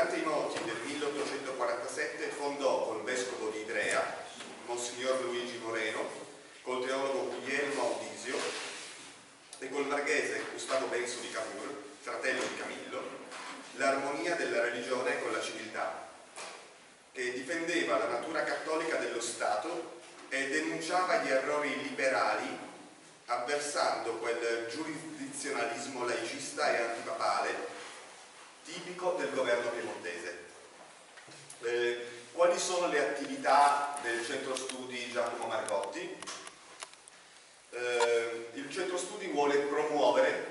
durante i moti del 1847 fondò col vescovo di Ivrea, Monsignor Luigi Moreno, col teologo Guglielmo Audisio e col marghese Gustavo Benso di Cavour, fratello di Camillo, l'Armonia della religione con la civiltà, che difendeva la natura cattolica dello Stato e denunciava gli errori liberali, avversando quel giurisdizionalismo laicista e antipapale tipico del governo piemontese. Quali sono le attività del Centro Studi Giacomo Margotti? Il Centro Studi vuole promuovere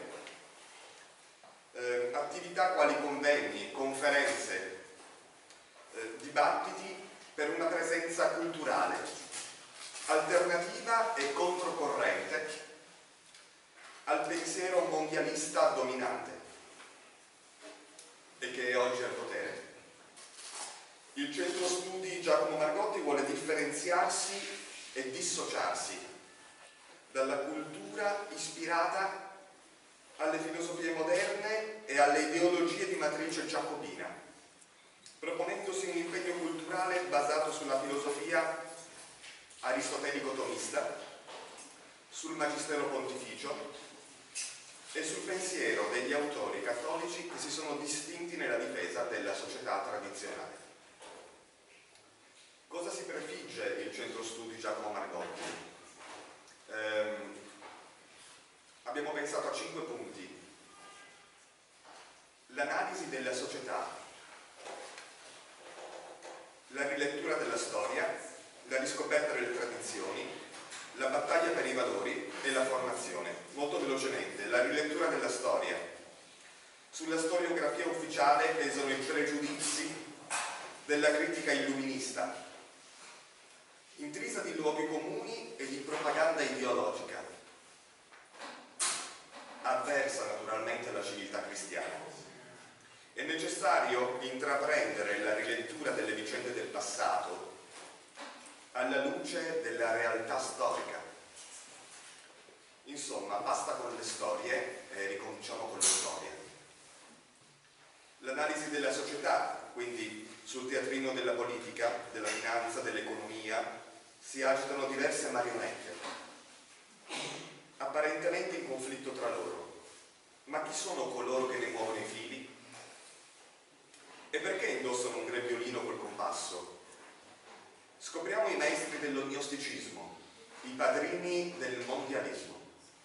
attività quali convegni, conferenze, dibattiti per una presenza culturale, alternativa e controcorrente al pensiero mondialista dominante e che è oggi al potere. Il Centro Studi Giacomo Margotti vuole differenziarsi e dissociarsi dalla cultura ispirata alle filosofie moderne e alle ideologie di matrice giacobina, proponendosi un impegno culturale basato sulla filosofia aristotelico-tomista, sul magistero pontificio e sul pensiero degli autori cattolici che si sono distinti nella difesa della società tradizionale. Cosa si prefigge il Centro Studi Giacomo Margotti? Abbiamo pensato a 5 punti. L'analisi della società, la rilettura della storia, la riscoperta delle tradizioni, la battaglia per i valori e la formazione. Molto velocemente, la rilettura della storia. Sulla storiografia ufficiale pesano i pregiudizi della critica illuminista, intrisa di luoghi comuni e di propaganda ideologica, avversa naturalmente alla civiltà cristiana. È necessario intraprendere la rilettura delle vicende del passato alla luce della realtà storica. Insomma, basta con le storie e ricominciamo con la storia. L'analisi della società, quindi sul teatrino della politica, della finanza, dell'economia, si agitano diverse marionette, apparentemente in conflitto tra loro. Ma chi sono coloro che ne muovono i fili? E perché indossano un grembiulino col compasso? Scopriamo i maestri dell'ognosticismo, i padrini del mondialismo.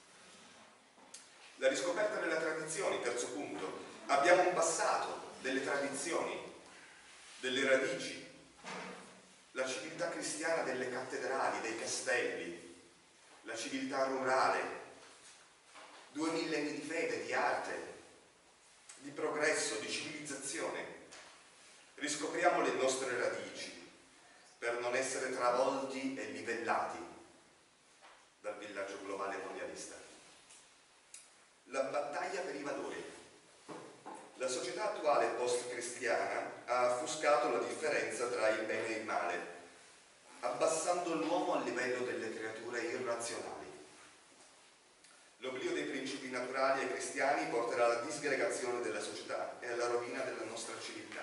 La riscoperta delle tradizioni, terzo punto. Abbiamo un passato, delle tradizioni, delle radici, la civiltà cristiana delle cattedrali, dei castelli, la civiltà rurale, 2 millenni di fede, di arte, di progresso, di civilizzazione. Riscopriamo le nostre radici per non essere travolti e livellati dal villaggio globale mondialista. La battaglia per i valori. La società attuale post-cristiana ha affuscato la differenza tra il bene e il male, abbassando l'uomo al livello delle creature irrazionali. L'oblio dei principi naturali ai cristiani porterà alla disgregazione della società e alla rovina della nostra civiltà.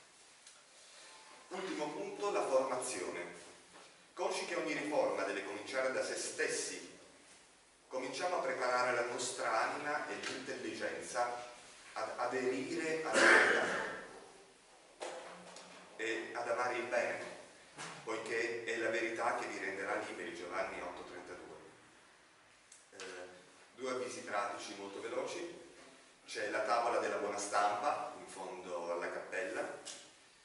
Ultimo punto, la formazione. Consci che ogni riforma deve cominciare da se stessi, cominciamo a preparare la nostra anima e l'intelligenza ad aderire alla verità e ad amare il bene, poiché è la verità che vi renderà liberi, Giovanni 8,32. 2 avvisi pratici molto veloci. C'è la tavola della buona stampa in fondo alla cappella,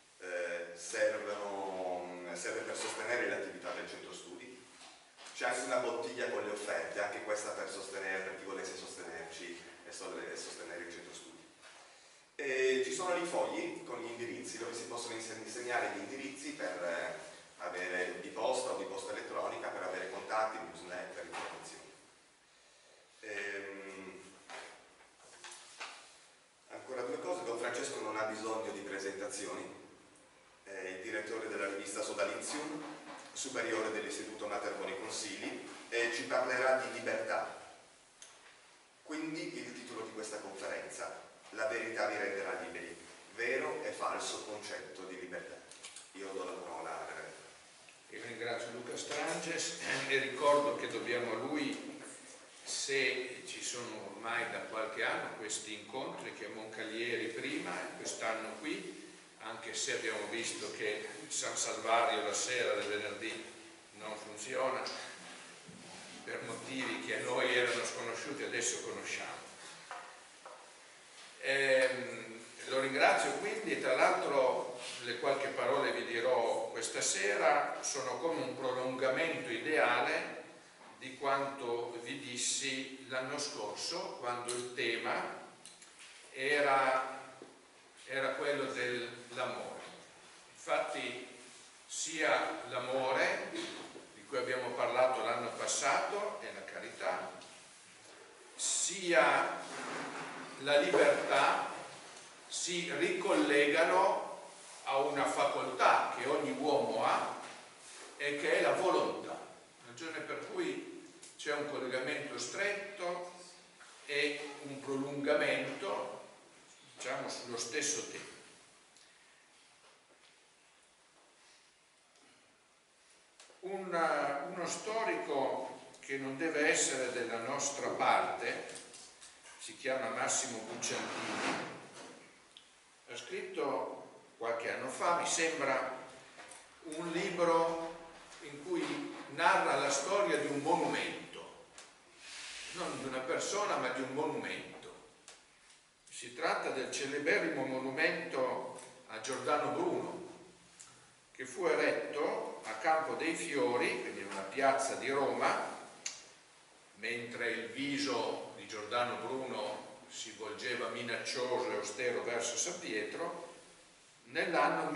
serve per sostenere l'attività del centro studi. C'è anche una bottiglia con le offerte, anche questa per chi volesse sostenerci e sostenere il centro studi. E ci sono i fogli con gli indirizzi dove si possono insegnare gli indirizzi per avere di posta o di posta elettronica, per avere contatti, newsletter, informazioni. Ancora 2 cose. Don Francesco non ha bisogno di presentazioni, è il direttore della rivista Sodalizium, superiore dell'Istituto Mater Boni Consigli, e ci parlerà di libertà. Quindi il titolo di questa conferenza: La verità vi renderà liberi. Vero e falso concetto di libertà. Io do la parola a Io ringrazio Luca Stranges e ricordo che dobbiamo a lui, se ci sono ormai da qualche anno questi incontri che a Moncalieri prima e quest'anno qui, anche se abbiamo visto che San Salvario la sera del venerdì non funziona per motivi che a noi erano sconosciuti, adesso conosciamo. Lo ringrazio quindi, e tra l'altro le qualche parole vi dirò questa sera sono come un prolungamento ideale di quanto vi dissi l'anno scorso, quando il tema era quello dell'amore. Infatti sia l'amore di cui abbiamo parlato l'anno passato e la carità, sia la libertà si ricollegano a una facoltà che ogni uomo ha e che è la volontà, ragione per cui c'è un collegamento stretto e un prolungamento, diciamo, sullo stesso tema. Uno storico che non deve essere della nostra parte, si chiama Massimo Bucciantini, ha scritto qualche anno fa, mi sembra, un libro in cui narra la storia di un monumento, non di una persona ma di un monumento. Si tratta del celeberrimo monumento a Giordano Bruno, che fu eretto a Campo dei Fiori, quindi in una piazza di Roma, mentre il viso di Giordano Bruno si volgeva minaccioso e austero verso San Pietro, nell'anno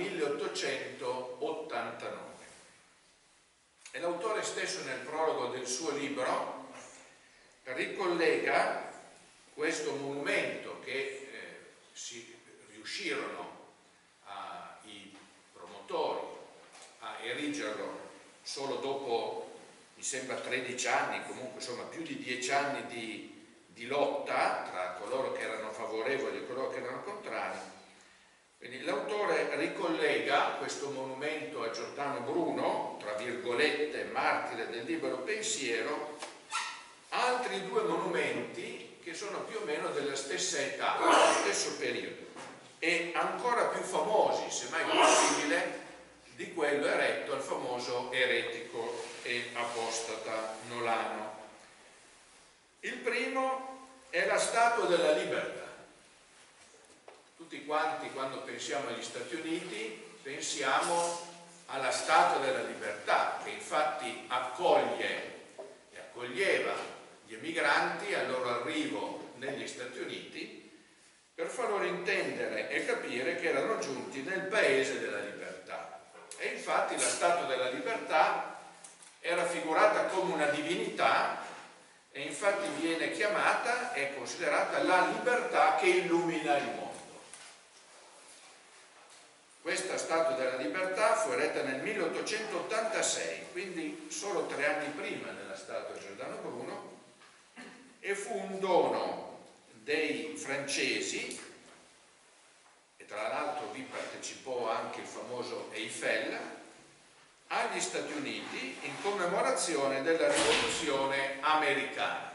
1889. E l'autore stesso nel prologo del suo libro ricollega questo monumento che si riuscirono i promotori a erigerlo solo dopo, mi sembra, 13 anni, comunque insomma più di 10 anni di lotta tra coloro che erano favorevoli e coloro che erano contrari. Quindi l'autore ricollega questo monumento a Giordano Bruno, tra virgolette, martire del libero pensiero, a altri due monumenti che sono più o meno della stessa età, dello stesso periodo, e ancora più famosi, se mai possibile, di quello eretto al famoso eretico e apostata Nolano. Il primo è la Statua della Libertà. Tutti quanti, quando pensiamo agli Stati Uniti, pensiamo alla Statua della Libertà, che infatti accoglie e accoglieva gli emigranti al loro arrivo negli Stati Uniti per far loro intendere e capire che erano giunti nel paese della libertà. E infatti la Statua della Libertà è raffigurata come una divinità e infatti viene chiamata e considerata la libertà che illumina il mondo. Questa Statua della Libertà fu eretta nel 1886, quindi solo 3 anni prima della Statua Giordano Bruno, e fu un dono dei francesi, e tra l'altro vi partecipò anche il famoso Eiffel, agli Stati Uniti in commemorazione della rivoluzione americana.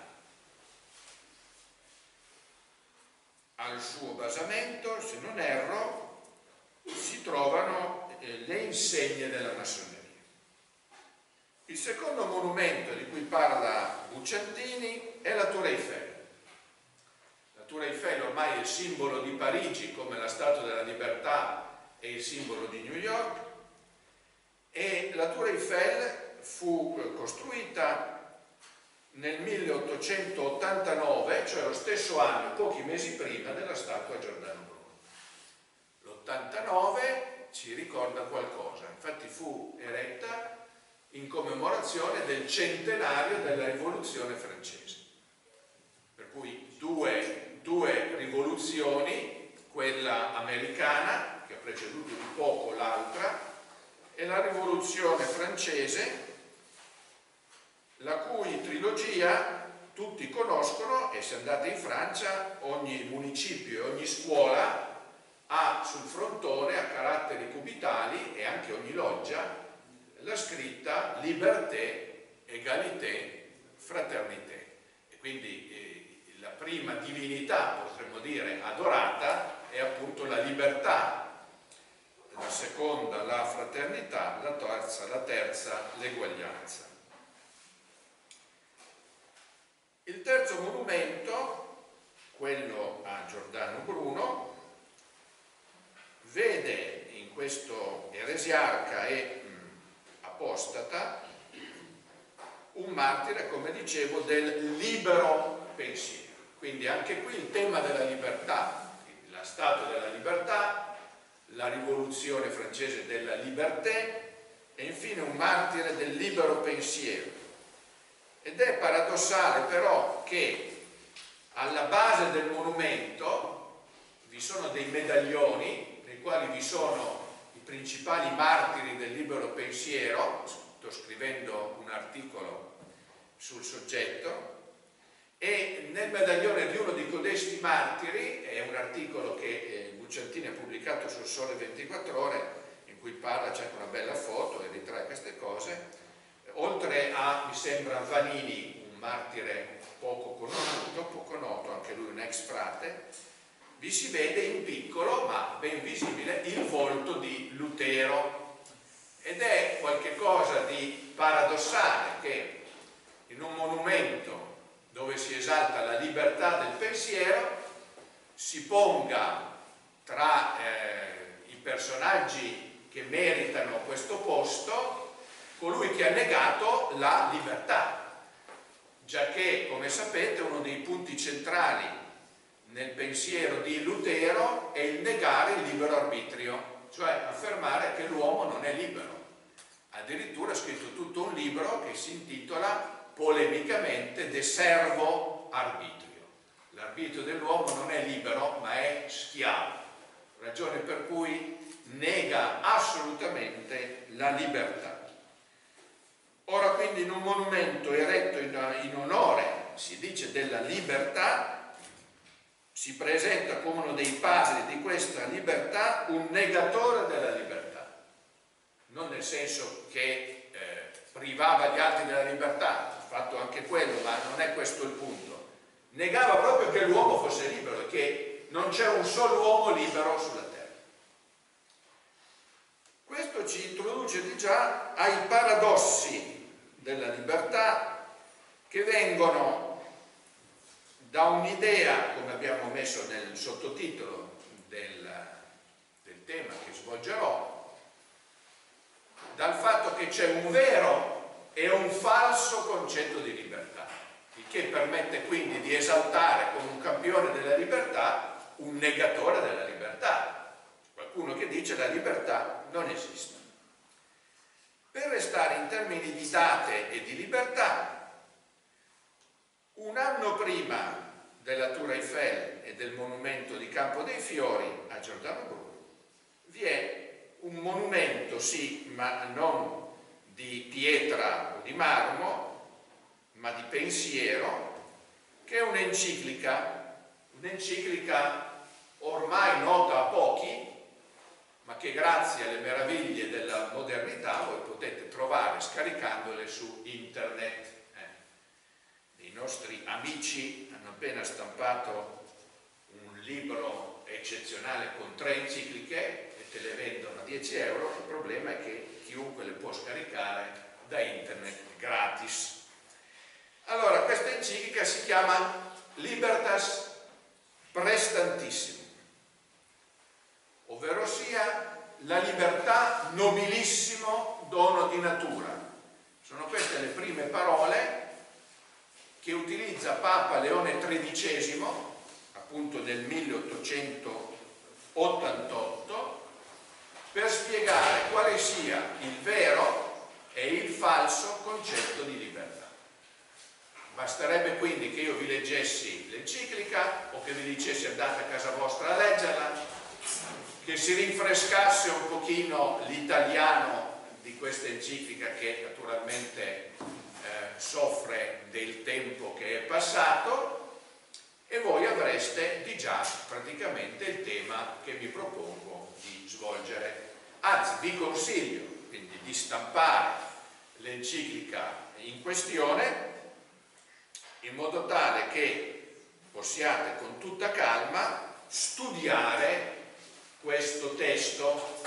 Al suo basamento, se non erro, si trovano le insegne della massoneria. Il secondo monumento di cui parla Bucciantini è la Tour Eiffel. La Tour Eiffel ormai è il simbolo di Parigi, come la Statua della Libertà è il simbolo di New York, e la Tour Eiffel fu costruita nel 1889, cioè lo stesso anno, pochi mesi prima della Statua Giordano Bruno. L'89 ci ricorda qualcosa, infatti fu eretta in commemorazione del centenario della Rivoluzione francese. Per cui due rivoluzioni, quella americana, che ha preceduto di poco l'altra, e la Rivoluzione francese, la cui trilogia tutti conoscono, e se andate in Francia ogni municipio e ogni scuola ha sul frontone a caratteri cubitali, e anche ogni loggia, la scritta Liberté, Égalité, Fraternité. E quindi la prima divinità, potremmo dire, adorata è appunto la libertà, la seconda la fraternità, la terza l'eguaglianza. Il terzo monumento, quello a Giordano Bruno, vede in questo eresiarca e apostata un martire, come dicevo, del libero pensiero. Quindi anche qui il tema della libertà, la statua della libertà, la rivoluzione francese della liberté e infine un martire del libero pensiero. Ed è paradossale però che alla base del monumento vi sono dei medaglioni nei quali vi sono i principali martiri del libero pensiero. Sto scrivendo un articolo sul soggetto, e nel medaglione di uno di codesti martiri, è un articolo che Bucciantini ha pubblicato sul Sole 24 Ore, in cui parla, c'è anche una bella foto e ritrae queste cose, oltre a, mi sembra, Vanini, un martire poco conosciuto, poco noto, anche lui un ex frate, vi si vede in piccolo ma ben visibile il volto di Lutero, ed è qualche cosa di paradossale che in un monumento dove si esalta la libertà del pensiero si ponga tra i personaggi che meritano questo posto colui che ha negato la libertà, giacché, come sapete, uno dei punti centrali nel pensiero di Lutero è il negare il libero arbitrio, cioè affermare che l'uomo non è libero. Addirittura ha scritto tutto un libro che si intitola polemicamente De servo arbitrio. L'arbitrio dell'uomo non è libero ma è schiavo, ragione per cui nega assolutamente la libertà. Ora, quindi, in un monumento eretto in onore, si dice, della libertà, si presenta come uno dei padri di questa libertà un negatore della libertà, non nel senso che privava gli altri della libertà, ha fatto anche quello, ma non è questo il punto. Negava proprio che l'uomo fosse libero e che non c'è un solo uomo libero sulla terra. Questo ci introduce già ai paradossi della libertà, che vengono da un'idea, come abbiamo messo nel sottotitolo del tema che svolgerò, dal fatto che c'è un vero e un falso concetto di libertà, il che permette quindi di esaltare come un campione della libertà un negatore della libertà, qualcuno che dice la libertà non esiste. Per restare in termini di date e di libertà, un anno prima della Tour Eiffel e del monumento di Campo dei Fiori a Giordano Bruno vi è un monumento, sì, ma non di pietra o di marmo, ma di pensiero, che è un'enciclica ormai nota a pochi, ma che grazie alle meraviglie della modernità voi potete trovare scaricandole su internet. I nostri amici hanno appena stampato un libro eccezionale con 3 encicliche e te le vendono a 10 euro. Il problema è che chiunque le può scaricare da internet gratis. Allora, questa enciclica si chiama Libertas Praestantissimum, ovvero sia la libertà nobilissimo dono di natura. Sono queste le prime parole che utilizza Papa Leone XIII, appunto nel 1888, per spiegare quale sia il vero e il falso concetto di libertà. Basterebbe quindi che io vi leggessi l'enciclica o che vi dicessi andate a casa vostra a leggerla, che si rinfrescasse un pochino l'italiano di questa enciclica, che naturalmente soffre del tempo che è passato, e voi avreste di già praticamente il tema che mi propongo di svolgere. Anzi, vi consiglio quindi di stampare l'enciclica in questione in modo tale che possiate con tutta calma studiare questo testo.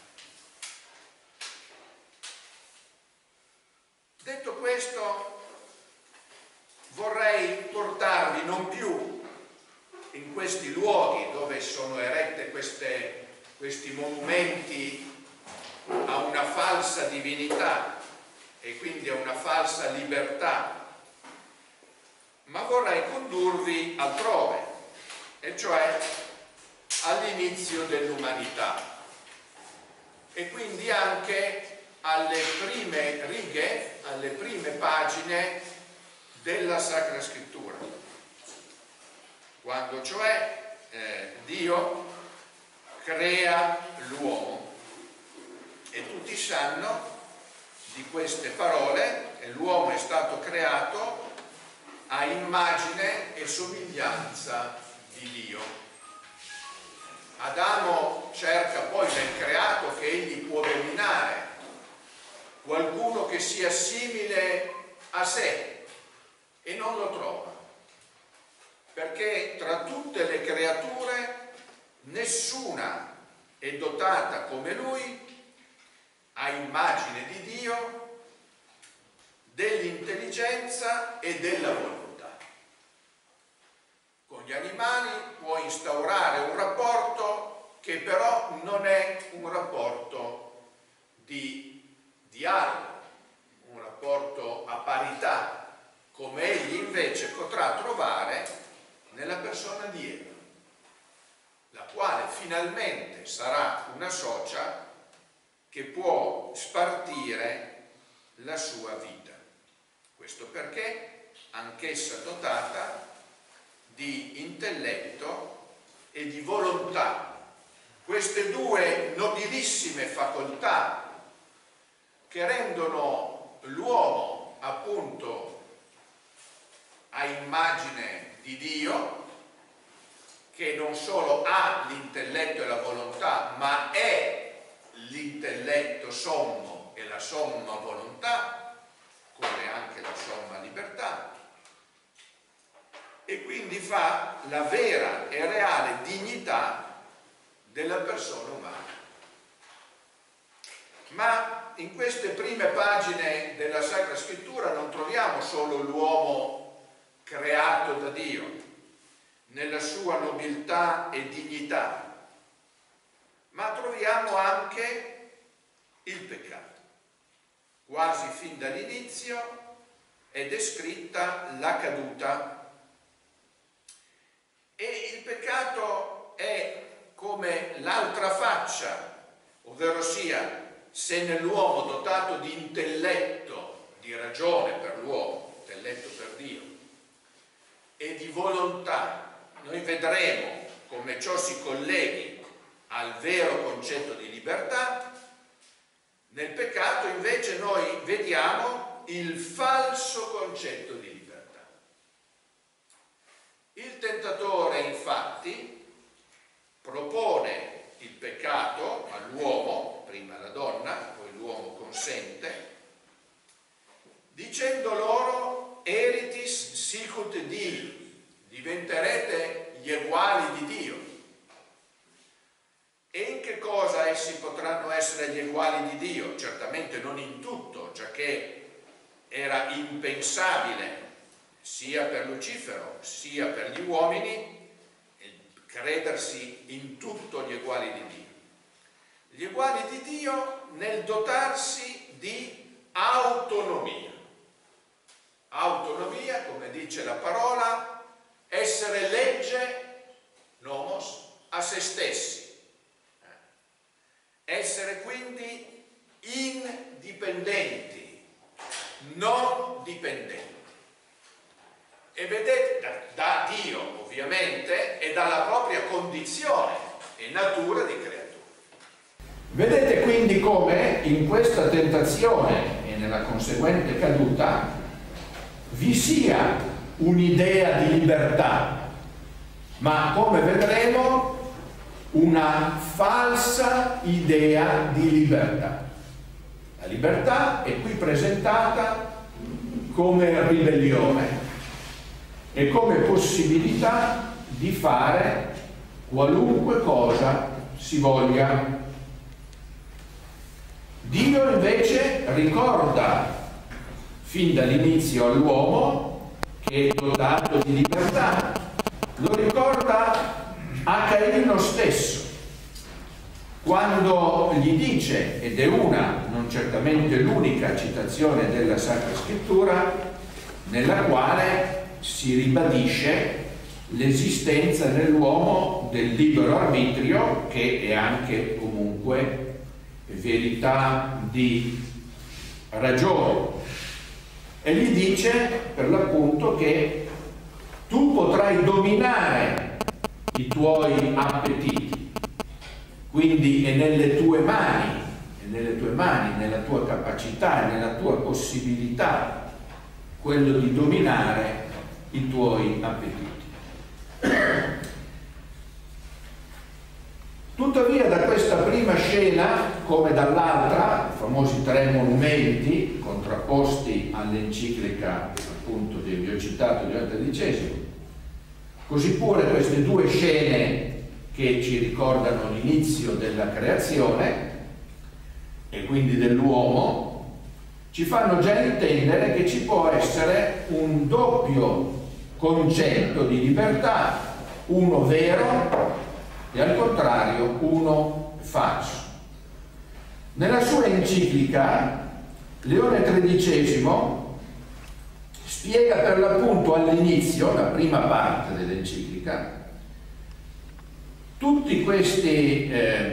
Detto questo, vorrei portarvi non più in questi luoghi dove sono erette questi monumenti a una falsa divinità e quindi a una falsa libertà, ma vorrei condurvi altrove, e cioè all'inizio dell'umanità e quindi anche alle prime righe, alle prime pagine della Sacra Scrittura, quando cioè Dio crea l'uomo, e tutti sanno di queste parole, e l'uomo è stato creato a immagine e somiglianza di Dio. Adamo cerca poi nel creato che egli può dominare, qualcuno che sia simile a sé, e non lo trova, perché tra tutte le creature nessuna è dotata come lui, a immagine di Dio, dell'intelligenza e della volontà. Con gli animali può instaurare un rapporto che però non è un rapporto di dialogo, un rapporto a parità, come egli invece potrà trovare nella persona di Eva, la quale finalmente sarà una socia che può spartire la sua vita. Questo perché anch'essa dotata di intelletto e di volontà, queste due nobilissime facoltà che rendono l'uomo appunto a immagine di Dio, che non solo ha l'intelletto e la volontà, ma è l'intelletto sommo e la somma volontà, come anche la somma libertà, e quindi fa la vera e reale dignità della persona umana. Ma in queste prime pagine della Sacra Scrittura non troviamo solo l'uomo creato da Dio nella sua nobiltà e dignità, ma troviamo anche il peccato. Quasi fin dall'inizio è descritta la caduta, e il peccato è come l'altra faccia, ovvero sia, se nell'uomo dotato di intelletto, di ragione per l'uomo, intelletto per Dio, e di volontà, noi vedremo come ciò si colleghi al vero concetto di libertà, nel peccato invece noi vediamo il falso concetto di libertà. Il tentatore infatti propone il peccato all'uomo, prima alla donna, poi l'uomo consente, dicendo loro eritis sicut Dei, diventerete gli eguali di Dio. E in che cosa essi potranno essere gli eguali di Dio? Certamente non in tutto, giacché era impensabile sia per Lucifero sia per gli uomini credersi in tutto gli eguali di Dio. Gli eguali di Dio nel dotarsi di autonomia. Autonomia, come dice la parola, essere legge nomos a se stessi, essere quindi indipendenti, non dipendenti. E vedete, da Dio ovviamente e dalla propria condizione e natura di creatura. Vedete quindi come in questa tentazione e nella conseguente caduta vi sia un'idea di libertà, ma come vedremo una falsa idea di libertà. La libertà è qui presentata come ribellione e come possibilità di fare qualunque cosa si voglia. Dio invece ricorda fin dall'inizio all'uomo che è dotato di libertà, lo ricorda a Caino stesso, quando gli dice, ed è una, non certamente l'unica citazione della Sacra Scrittura, nella quale si ribadisce l'esistenza nell'uomo del libero arbitrio, che è anche comunque verità di ragione, e gli dice per l'appunto che tu potrai dominare i tuoi appetiti, quindi è nelle tue mani, nella tua capacità e nella tua possibilità quello di dominare i tuoi appetiti. Tuttavia da questa prima scena, come dall'altra, i famosi 3 monumenti contrapposti all'enciclica appunto che vi ho citato di Leone XIII, così pure queste 2 scene che ci ricordano l'inizio della creazione e quindi dell'uomo, ci fanno già intendere che ci può essere un doppio concetto di libertà, uno vero e al contrario uno falso. Nella sua enciclica Leone XIII spiega per l'appunto all'inizio, la prima parte dell'enciclica, tutti questi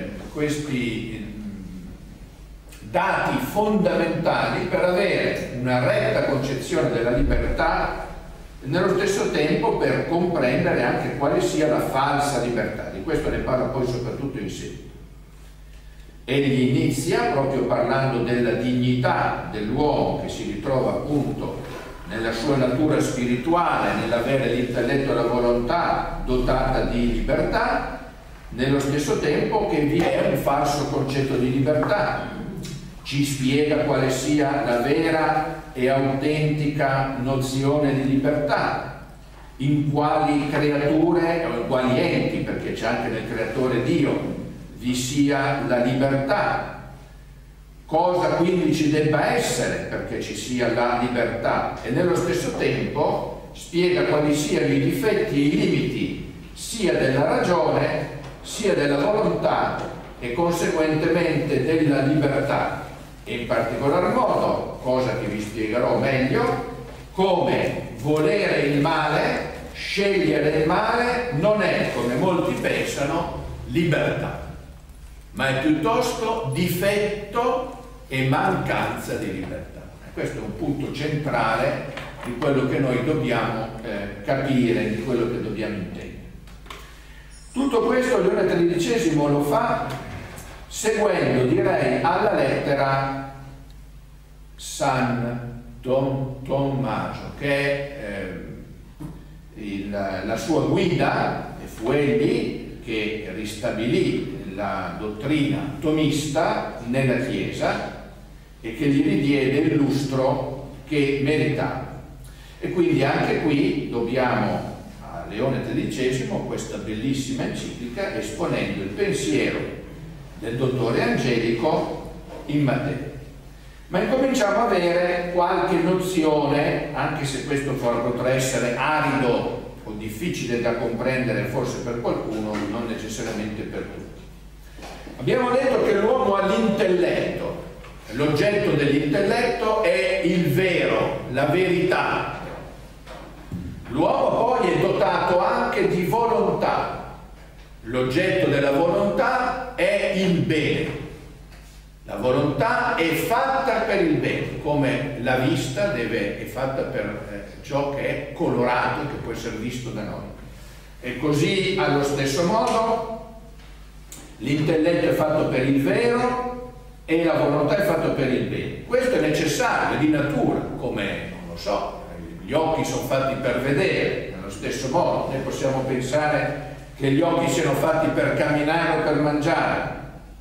dati fondamentali per avere una retta concezione della libertà e nello stesso tempo per comprendere anche quale sia la falsa libertà. Di questo ne parla poi soprattutto in seguito. Egli inizia proprio parlando della dignità dell'uomo che si ritrova appunto nella sua natura spirituale, nell'avere l'intelletto e la volontà dotata di libertà, nello stesso tempo che vi è un falso concetto di libertà. Ci spiega quale sia la vera e autentica nozione di libertà, in quali creature o in quali enti, perché c'è anche nel creatore Dio, vi sia la libertà, cosa quindi ci debba essere perché ci sia la libertà, e nello stesso tempo spiega quali siano i difetti e i limiti sia della ragione sia della volontà e conseguentemente della libertà, e in particolar modo, cosa che vi spiegherò meglio, come volere il male, scegliere il male non è, come molti pensano, libertà, ma è piuttosto difetto e mancanza di libertà. Questo è un punto centrale di quello che noi dobbiamo capire, di quello che dobbiamo intendere. Tutto questo Leone XIII lo fa seguendo, direi, alla lettera San Tommaso, che è la sua guida, e fu egli che ristabilì la dottrina tomista nella Chiesa e che gli ridiede il lustro che meritava. E quindi anche qui dobbiamo a Leone XIII questa bellissima enciclica esponendo il pensiero del dottore Angelico in materia. Ma incominciamo a avere qualche nozione, anche se questo potrà essere arido o difficile da comprendere forse per qualcuno, non necessariamente per tutti. Abbiamo detto che l'uomo ha l'intelletto, l'oggetto dell'intelletto è il vero, la verità. L'uomo poi è dotato anche di volontà, l'oggetto della volontà è il bene. La volontà è fatta per il bene, come la vista è fatta per ciò che è colorato e che può essere visto da noi. E così, allo stesso modo, l'intelletto è fatto per il vero e la volontà è fatta per il bene. Questo è necessario, è di natura, come, non lo so, gli occhi sono fatti per vedere, nello Nello stesso modo, noi possiamo pensare che gli occhi siano fatti per camminare o per mangiare.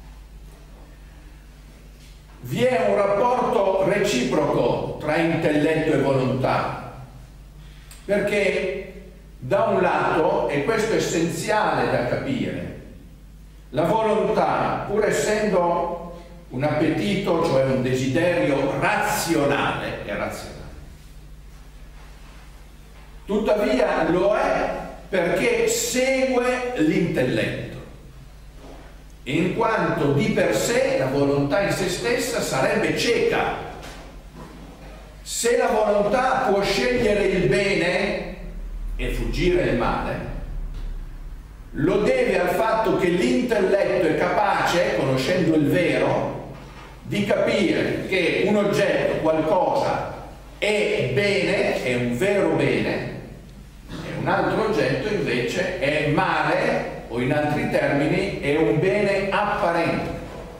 Vi è un rapporto reciproco tra intelletto e volontà, perché da un lato, e questo è essenziale da capire, la volontà, pur essendo un appetito, cioè un desiderio razionale, è razionale. Tuttavia lo è perché segue l'intelletto, in quanto di per sé la volontà in se stessa sarebbe cieca. Se la volontà può scegliere il bene e fuggire il male, lo deve al fatto che l'intelletto è capace, conoscendo il vero, di capire che un oggetto, qualcosa, è bene, è un vero bene, e un altro oggetto invece è male, o in altri termini è un bene apparente.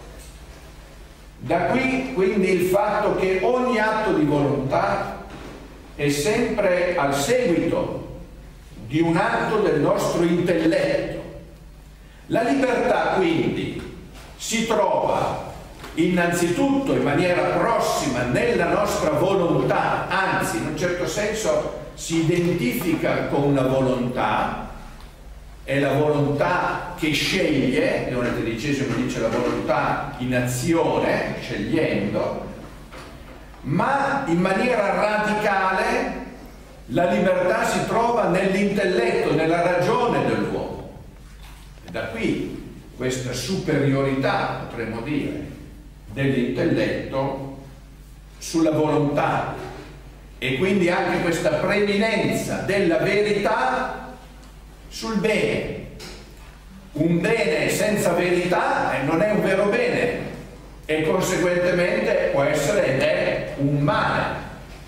Da qui quindi il fatto che ogni atto di volontà è sempre al seguito di un atto del nostro intelletto. La libertà quindi si trova innanzitutto in maniera prossima nella nostra volontà, anzi in un certo senso si identifica con una volontà, è la volontà che sceglie, Leone XIII dice la volontà in azione, scegliendo, ma in maniera radicale la libertà si trova nell'intelletto, nella ragione dell'uomo. E da qui questa superiorità, potremmo dire, dell'intelletto sulla volontà, e quindi anche questa preeminenza della verità sul bene. Un bene senza verità non è un vero bene e conseguentemente può essere ed è un male.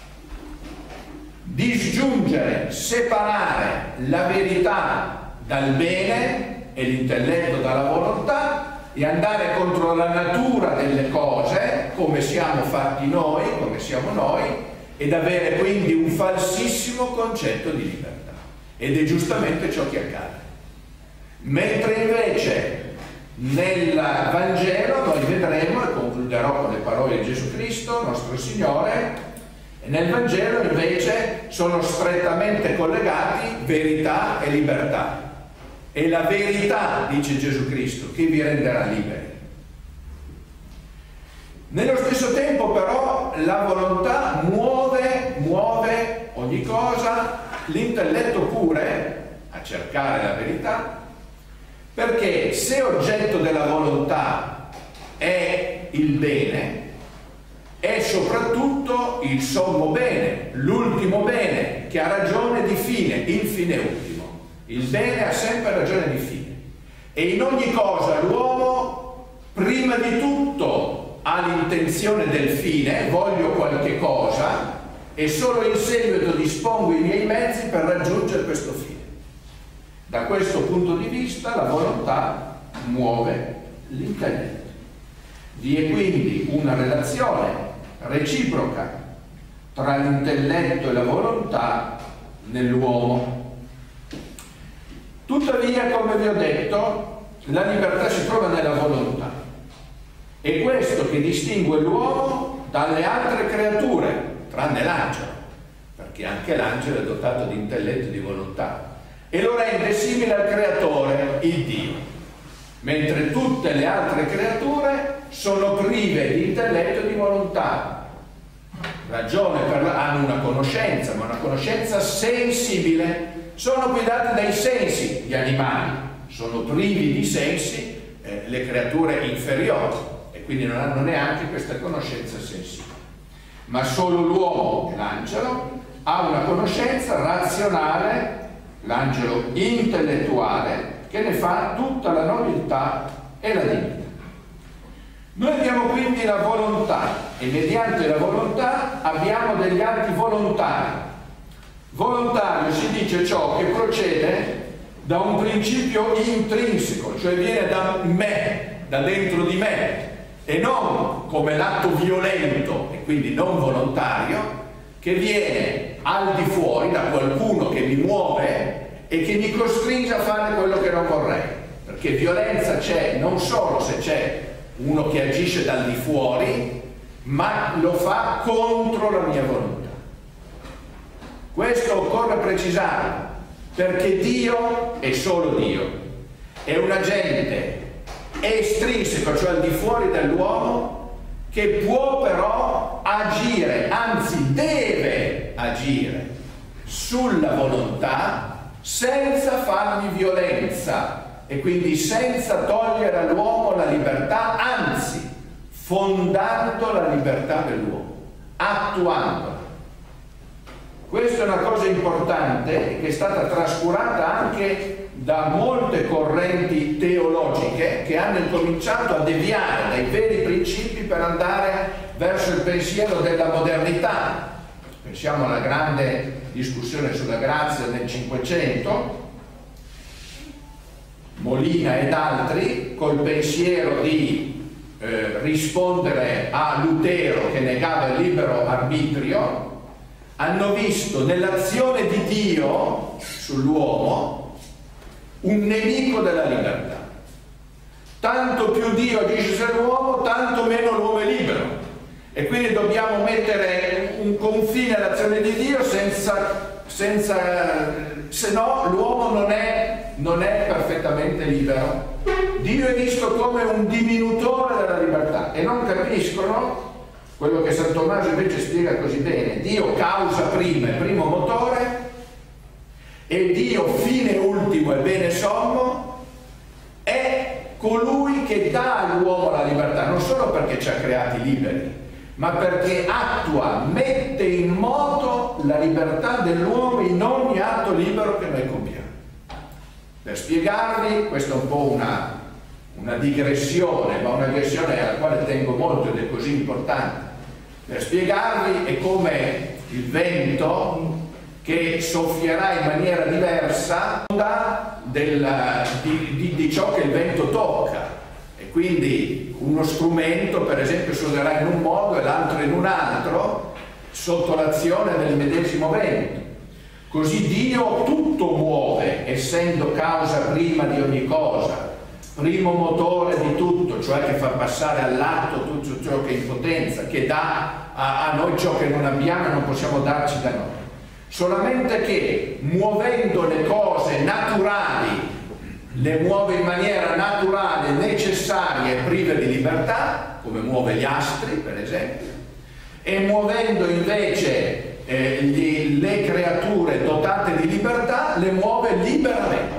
Disgiungere, separare la verità dal bene e l'intelletto dalla volontà e andare contro la natura delle cose, come siamo fatti noi, come siamo noi, ed avere quindi un falsissimo concetto di libertà. Ed è giustamente ciò che accade. Mentre invece nel Vangelo noi vedremo, e concluderò con le parole di Gesù Cristo, nostro Signore, e nel Vangelo invece sono strettamente collegati verità e libertà. È la verità, dice Gesù Cristo, che vi renderà liberi. Nello stesso tempo però la volontà muove ogni cosa, l'intelletto pure, a cercare la verità, perché se oggetto della volontà è il bene, è soprattutto il sommo bene, l'ultimo bene, che ha ragione di fine, il fine ultimo. Il bene ha sempre ragione di fine. E in ogni cosa l'uomo, prima di tutto, ha l'intenzione del fine, voglio qualche cosa, e solo in seguito dispongo i miei mezzi per raggiungere questo fine. Da questo punto di vista la volontà muove l'intelletto. Vi è quindi una relazione reciproca tra l'intelletto e la volontà nell'uomo. Tuttavia, come vi ho detto, la libertà si trova nella volontà. È questo che distingue l'uomo dalle altre creature, tranne l'angelo, perché anche l'angelo è dotato di intelletto e di volontà, e lo rende simile al creatore, il Dio, mentre tutte le altre creature sono prive di intelletto e di volontà. Hanno una conoscenza, ma una conoscenza sensibile, sono guidati dai sensi. Gli animali sono privi di sensi, le creature inferiori, e quindi non hanno neanche questa conoscenza sensibile. Ma solo l'uomo, l'angelo, ha una conoscenza razionale, l'angelo intellettuale, che ne fa tutta la nobiltà e la dignità. Noi abbiamo quindi la volontà e mediante la volontà abbiamo degli atti volontari. Volontario si dice ciò che procede da un principio intrinseco, cioè viene da me, da dentro di me, e non come l'atto violento e quindi non volontario che viene al di fuori, da qualcuno che mi muove e che mi costringe a fare quello che non vorrei, perché violenza c'è non solo se c'è uno che agisce dal di fuori, ma lo fa contro la mia volontà. Questo occorre precisare, perché Dio è solo Dio, è un agente estrinseco, cioè al di fuori dell'uomo, che può però agire, anzi deve agire sulla volontà senza fargli violenza e quindi senza togliere all'uomo la libertà, anzi fondando la libertà dell'uomo, attuandola. Questa è una cosa importante che è stata trascurata anche da molte correnti teologiche che hanno incominciato a deviare dai veri principi per andare verso il pensiero della modernità. Pensiamo alla grande discussione sulla grazia nel Cinquecento, Molina ed altri, col pensiero di rispondere a Lutero che negava il libero arbitrio, hanno visto nell'azione di Dio sull'uomo un nemico della libertà. Tanto più Dio agisce sull'uomo, tanto meno l'uomo è libero. E quindi dobbiamo mettere un confine all'azione di Dio se no l'uomo non è perfettamente libero. Dio è visto come un diminutore della libertà e non capiscono quello che San Tommaso invece spiega così bene: Dio causa prima, il primo motore, e Dio fine ultimo e bene sommo è colui che dà all'uomo la libertà, non solo perché ci ha creati liberi, ma perché attua, mette in moto la libertà dell'uomo in ogni atto libero che noi compiamo. Per spiegarvi, questa è un po' una digressione, ma una digressione alla quale tengo molto ed è così importante. Per spiegarvi è come il vento che soffierà in maniera diversa di ciò che il vento tocca, e quindi uno strumento per esempio suonerà in un modo e l'altro in un altro sotto l'azione del medesimo vento. Così Dio tutto muove, essendo causa prima di ogni cosa, primo motore di tutto, cioè che fa passare all'atto tutto ciò che è in potenza, che dà a noi ciò che non abbiamo e non possiamo darci da noi. Solamente che muovendo le cose naturali, le muove in maniera naturale, necessaria e priva di libertà, come muove gli astri per esempio, e muovendo invece le creature dotate di libertà, le muove liberamente,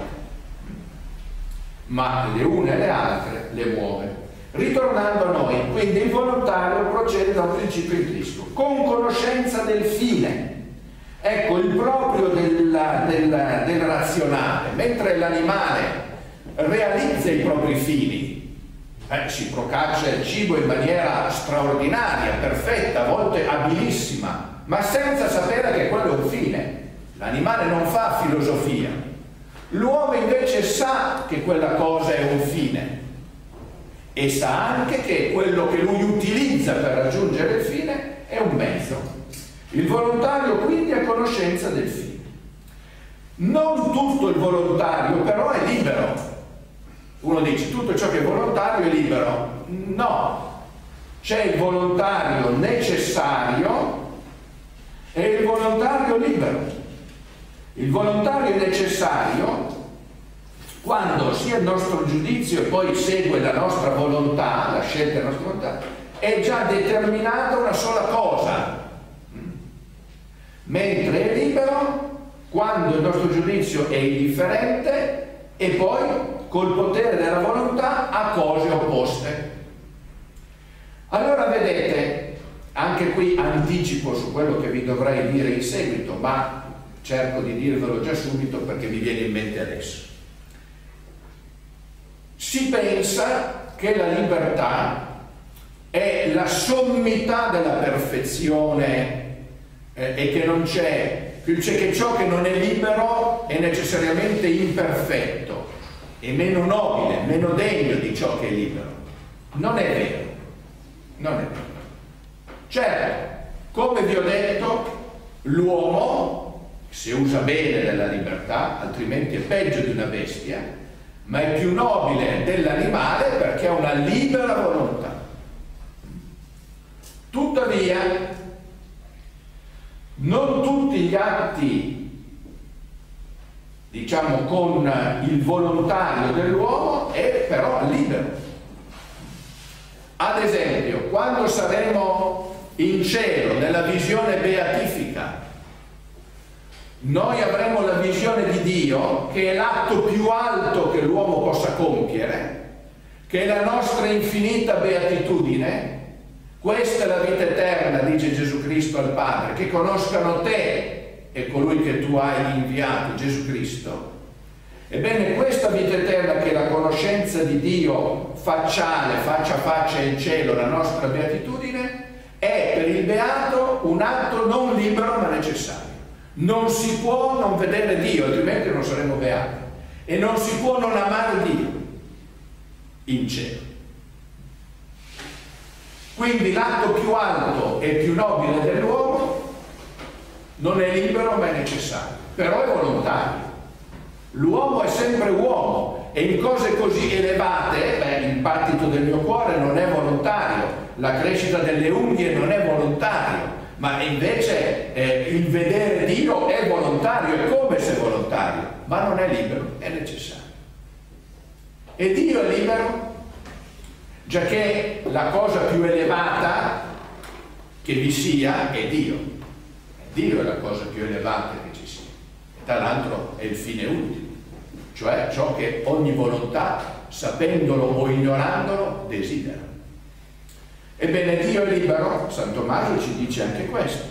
ma le une e le altre le muove. Ritornando a noi, quindi il volontario procede da un principio intrinseco, con conoscenza del fine. Ecco, il proprio del razionale, mentre l'animale realizza i propri fini, si procaccia il cibo in maniera straordinaria, perfetta, a volte abilissima, ma senza sapere che quello è un fine. L'animale non fa filosofia. L'uomo invece sa che quella cosa è un fine e sa anche che quello che lui utilizza per raggiungere il fine è un mezzo. Il volontario quindi ha conoscenza del fine. Non tutto il volontario però è libero. Uno dice tutto ciò che è volontario è libero. No, c'è il volontario necessario e il volontario libero. Il volontario necessario, quando sia il nostro giudizio e poi segue la nostra volontà, la scelta della nostra volontà, è già determinata una sola cosa. Mentre è libero quando il nostro giudizio è indifferente e poi col potere della volontà ha cose opposte. Allora vedete, anche qui anticipo su quello che vi dovrei dire in seguito, ma cerco di dirvelo già subito perché mi viene in mente adesso. Si pensa che la libertà è la sommità della perfezione e che non c'è, che ciò che non è libero è necessariamente imperfetto, è meno nobile, meno degno di ciò che è libero. Non è vero, non è vero. Certo, come vi ho detto, l'uomo, se usa bene della libertà, altrimenti è peggio di una bestia, ma è più nobile dell'animale perché ha una libera volontà. Tuttavia, non tutti gli atti, diciamo, con il volontario dell'uomo è però libero. Ad esempio, quando saremo in cielo, nella visione beatifica, noi avremo la visione di Dio, che è l'atto più alto che l'uomo possa compiere, che è la nostra infinita beatitudine. Questa è la vita eterna, dice Gesù Cristo al Padre, che conoscano te e colui che tu hai inviato, Gesù Cristo. Ebbene, questa vita eterna, che è la conoscenza di Dio facciale, faccia a faccia in cielo, la nostra beatitudine, è per il beato un atto non libero ma necessario. Non si può non vedere Dio, altrimenti non saremo beati, e non si può non amare Dio in cielo. Quindi l'atto più alto e più nobile dell'uomo non è libero ma è necessario, però è volontario. L'uomo è sempre uomo, e in cose così elevate, il battito del mio cuore non è volontario, la crescita delle unghie non è volontario, ma invece il vedere Dio è volontario, è come se volontario, ma non è libero, è necessario. E Dio è libero, giacché la cosa più elevata che vi sia è Dio. Dio è la cosa più elevata che ci sia. E tra l'altro è il fine ultimo, cioè ciò che ogni volontà, sapendolo o ignorandolo, desidera. Ebbene, Dio è libero, San Tommaso ci dice anche questo.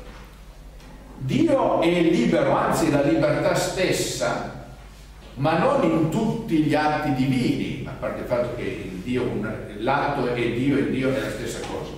Dio è libero, anzi la libertà stessa, ma non in tutti gli atti divini, a parte il fatto che l'atto è Dio e Dio è la stessa cosa.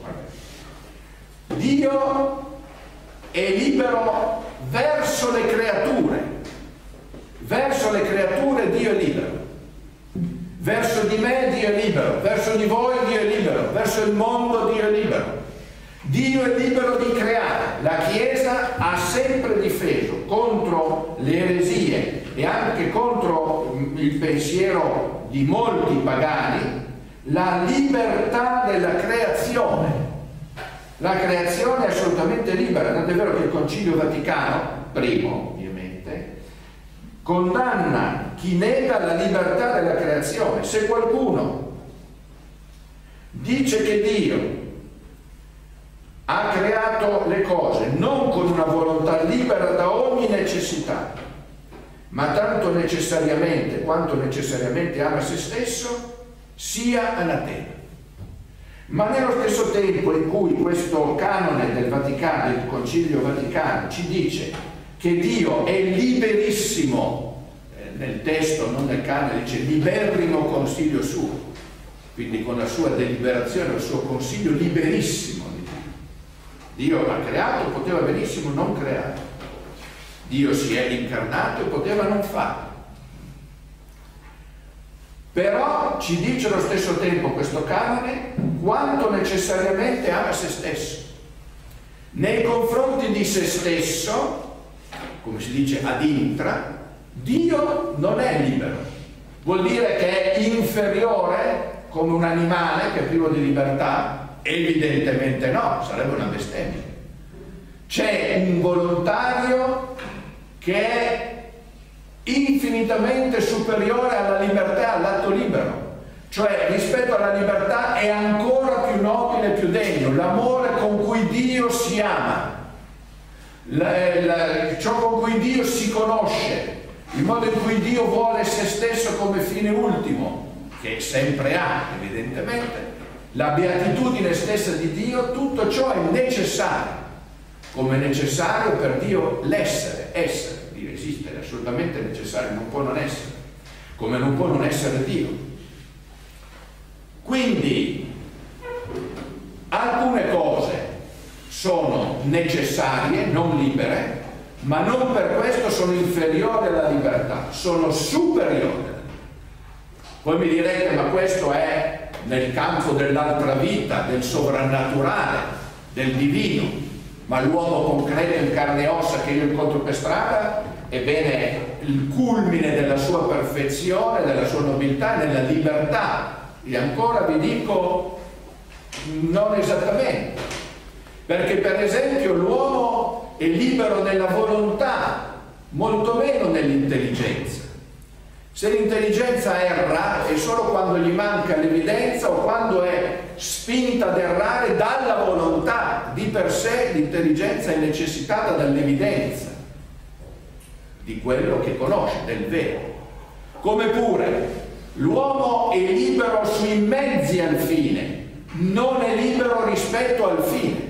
Dio è libero verso le creature. Verso le creature Dio è libero. Verso di me Dio è libero, verso di voi Dio è libero, verso il mondo Dio è libero. Dio è libero di creare. La Chiesa ha sempre difeso contro le eresie e anche contro il pensiero di molti pagani la libertà della creazione. La creazione è assolutamente libera, tant'è vero che il Concilio Vaticano I, ovviamente, condanna chi nega la libertà della creazione. Se qualcuno dice che Dio ha creato le cose non con una volontà libera da ogni necessità, ma tanto necessariamente quanto necessariamente ama se stesso, sia anatema. Ma nello stesso tempo in cui questo canone del Vaticano, del Concilio Vaticano, ci dice che Dio è liberissimo, nel testo, non nel canone, dice liberrimo consiglio suo, quindi con la sua deliberazione, il suo consiglio liberissimo di Dio. Dio ha creato, poteva benissimo non creare. Dio si è incarnato e poteva non farlo. Però ci dice allo stesso tempo questo canone quanto necessariamente ama se stesso. Nei confronti di se stesso, come si dice ad intra, Dio non è libero. Vuol dire che è inferiore come un animale che è privo di libertà? Evidentemente no, sarebbe una bestemmia. C'è un volontario che è infinitamente superiore alla libertà, all'atto libero, cioè rispetto alla libertà è ancora più nobile e più degno l'amore con cui Dio si ama, ciò con cui Dio si conosce, il modo in cui Dio vuole se stesso come fine ultimo, che sempre ha evidentemente, la beatitudine stessa di Dio. Tutto ciò è necessario, come è necessario per Dio l'essere, esistere, assolutamente necessario, non può non essere, come non può non essere Dio. Quindi alcune cose sono necessarie, non libere, ma non per questo sono inferiori alla libertà, sono superiori. Voi mi direte, ma questo è nel campo dell'altra vita, del sovrannaturale, del divino. ma l'uomo concreto in carne e ossa che io incontro per strada, ebbene il culmine della sua perfezione, della sua nobiltà è nella libertà. E ancora vi dico, non esattamente, perché per esempio l'uomo è libero nella volontà, molto meno nell'intelligenza. Se l'intelligenza erra è solo quando gli manca l'evidenza o quando è spinta ad errare dalla volontà. Di per sé l'intelligenza è necessitata dall'evidenza di quello che conosce, del vero. Come pure l'uomo è libero sui mezzi al fine, non è libero rispetto al fine.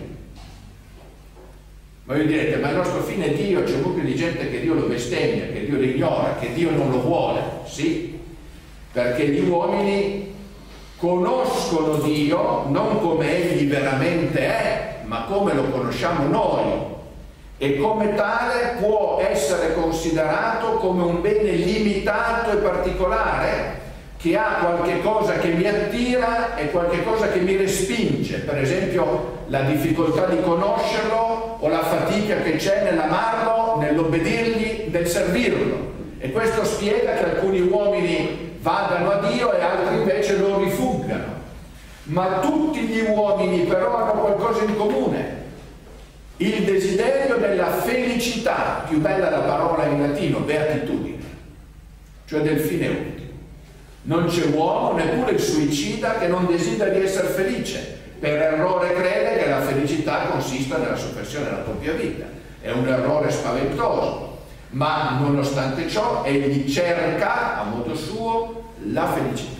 Ma voi direte, ma il nostro fine è Dio, c'è un gruppo di gente che Dio lo bestemmia, che Dio lo ignora, che Dio non lo vuole. Sì, perché gli uomini conoscono Dio non come Egli veramente è, ma come lo conosciamo noi, e come tale può essere considerato come un bene limitato e particolare, che ha qualche cosa che mi attira e qualche cosa che mi respinge, per esempio la difficoltà di conoscerlo o la fatica che c'è nell'amarlo, nell'obbedirgli, nel servirlo. E questo spiega che alcuni uomini vadano a Dio e altri invece lo rifuggano. Ma tutti gli uomini però hanno qualcosa in comune: il desiderio della felicità, più bella la parola in latino, beatitudine, cioè del fine ultimo. Non c'è uomo, neppure il suicida, che non desidera di essere felice. Per errore crede che la felicità consista nella soppressione della propria vita. È un errore spaventoso, ma nonostante ciò egli cerca a modo suo la felicità,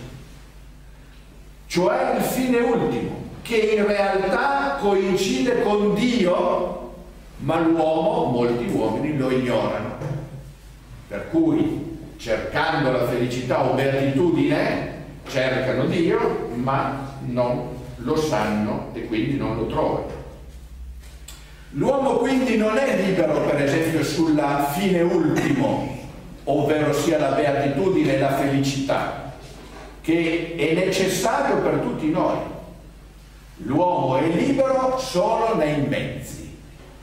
cioè il fine ultimo, che in realtà coincide con Dio, ma l'uomo, molti uomini lo ignorano. Per cui, cercando la felicità o beatitudine, cercano Dio, ma non lo sanno e quindi non lo trovano. L'uomo quindi non è libero, per esempio, sulla fine ultimo, ovvero sia la beatitudine e la felicità, che è necessario per tutti noi. L'uomo è libero solo nei mezzi.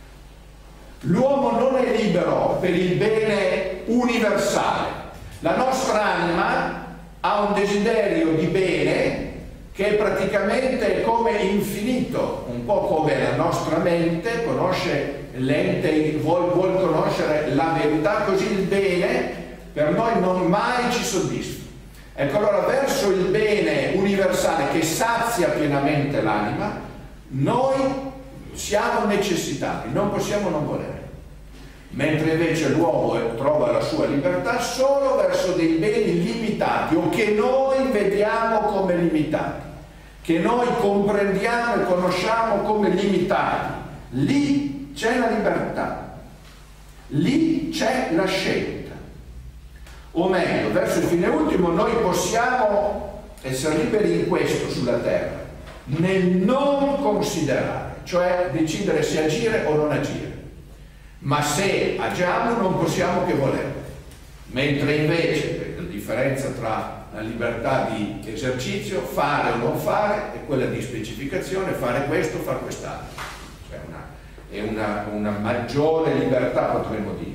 L'uomo non è libero per il bene universale. La nostra anima ha un desiderio di bene che è praticamente come infinito, un po' come la nostra mente conosce l'ente, vuol conoscere la verità, così il bene per noi non mai ci soddisfa. Ecco, allora verso il bene universale che sazia pienamente l'anima, noi siamo necessitati, non possiamo non volere. Mentre invece l'uomo trova la sua libertà solo verso dei beni limitati o che noi vediamo come limitati, che noi comprendiamo e conosciamo come limitati. Lì c'è la libertà, lì c'è la scelta. O meglio, verso il fine ultimo noi possiamo essere liberi in questo sulla terra, nel non considerare, cioè decidere se agire o non agire. Ma se agiamo non possiamo che volere, mentre invece la differenza tra la libertà di esercizio, fare o non fare, è quella di specificazione, fare questo, fare quest'altro, cioè è una maggiore libertà, potremmo dire.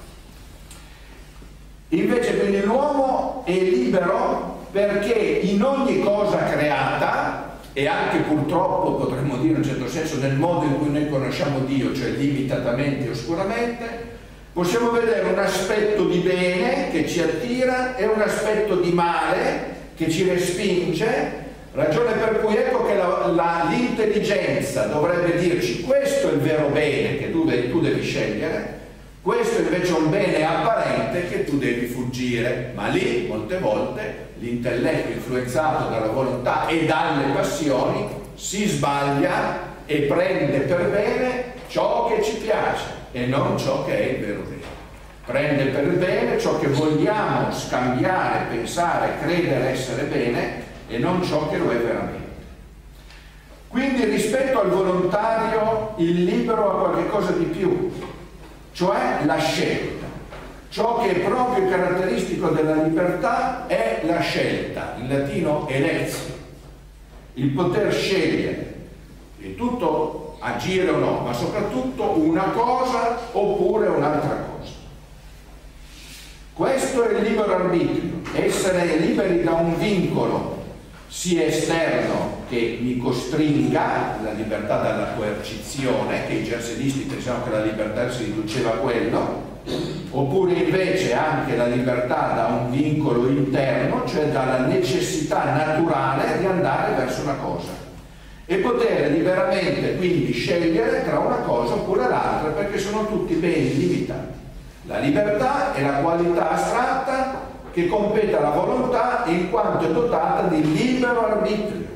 Invece quindi l'uomo è libero perché in ogni cosa creata, e anche purtroppo potremmo dire in un certo senso nel modo in cui noi conosciamo Dio, cioè limitatamente e oscuramente, possiamo vedere un aspetto di bene che ci attira e un aspetto di male che ci respinge, ragione per cui ecco che l'intelligenza dovrebbe dirci questo è il vero bene che tu devi scegliere, questo invece è un bene apparente che tu devi fuggire, ma lì molte volte l'intelletto influenzato dalla volontà e dalle passioni si sbaglia e prende per bene ciò che ci piace e non ciò che è il vero bene. Prende per bene ciò che vogliamo scambiare, pensare, credere essere bene e non ciò che lo è veramente. Quindi rispetto al volontario il libero ha qualche cosa di più, cioè la scelta. Ciò che è proprio caratteristico della libertà è la scelta, in latino elezione, il poter scegliere. di tutto agire o no, ma soprattutto una cosa oppure un'altra cosa. Questo è il libero arbitrio, essere liberi da un vincolo sia esterno che mi costringa, la libertà dalla coercizione, che i giarsenisti pensavano che la libertà si riduceva a quello, oppure invece anche la libertà da un vincolo interno, cioè dalla necessità naturale di andare verso una cosa e poter liberamente quindi scegliere tra una cosa oppure l'altra, perché sono tutti beni limitati. La libertà è la qualità astratta che compete alla volontà in quanto è dotata di libero arbitrio,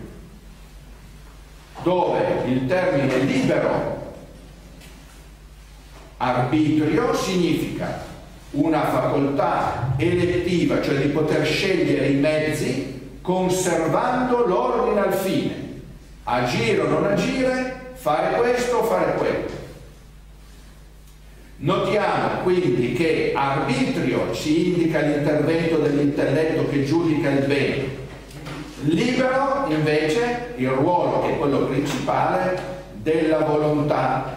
dove il termine libero arbitrio significa una facoltà elettiva, cioè di poter scegliere i mezzi conservando l'ordine al fine, agire o non agire, fare questo o fare quello. Notiamo quindi che arbitrio ci indica l'intervento dell'intelletto che giudica il bene, libero invece il ruolo, che è quello principale, della volontà.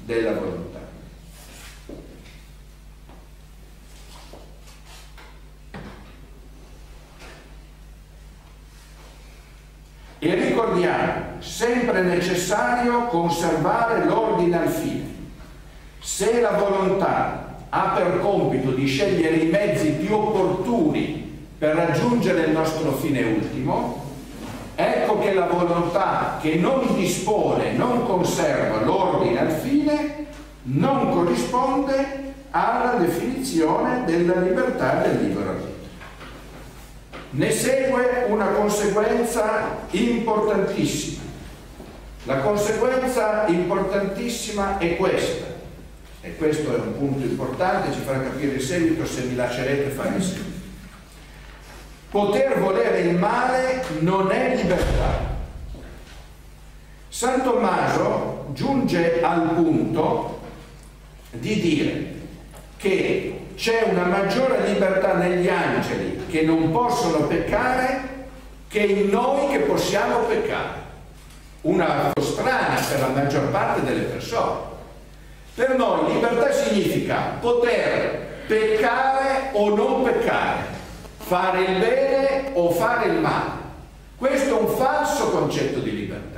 E ricordiamo, sempre necessario conservare l'ordine al fine. Se la volontà ha per compito di scegliere i mezzi più opportuni per raggiungere il nostro fine ultimo, ecco che la volontà che non dispone, non conserva l'ordine al fine, non corrisponde alla definizione della libertà del libero arbitrio. Ne segue una conseguenza importantissima. La conseguenza importantissima è questa, e questo è un punto importante, ci farà capire in seguito, se mi lascerete fare il seguito. Poter volere il male non è libertà. San Tommaso giunge al punto di dire che c'è una maggiore libertà negli angeli che non possono peccare che in noi che possiamo peccare. Una cosa strana per la maggior parte delle persone. Per noi libertà significa poter peccare o non peccare, fare il bene o fare il male. Questo è un falso concetto di libertà.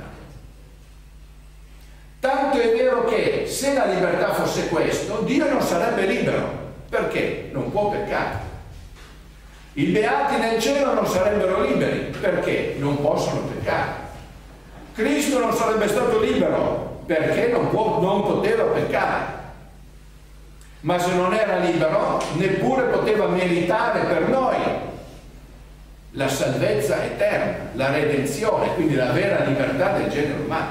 Tanto è vero che se la libertà fosse questo, Dio non sarebbe libero. Perché? Non può peccare. I beati nel cielo non sarebbero liberi. Perché? Non possono peccare. Cristo non sarebbe stato libero perché non poteva peccare. Ma se non era libero, neppure poteva meritare per noi la salvezza eterna, la redenzione, quindi la vera libertà del genere umano.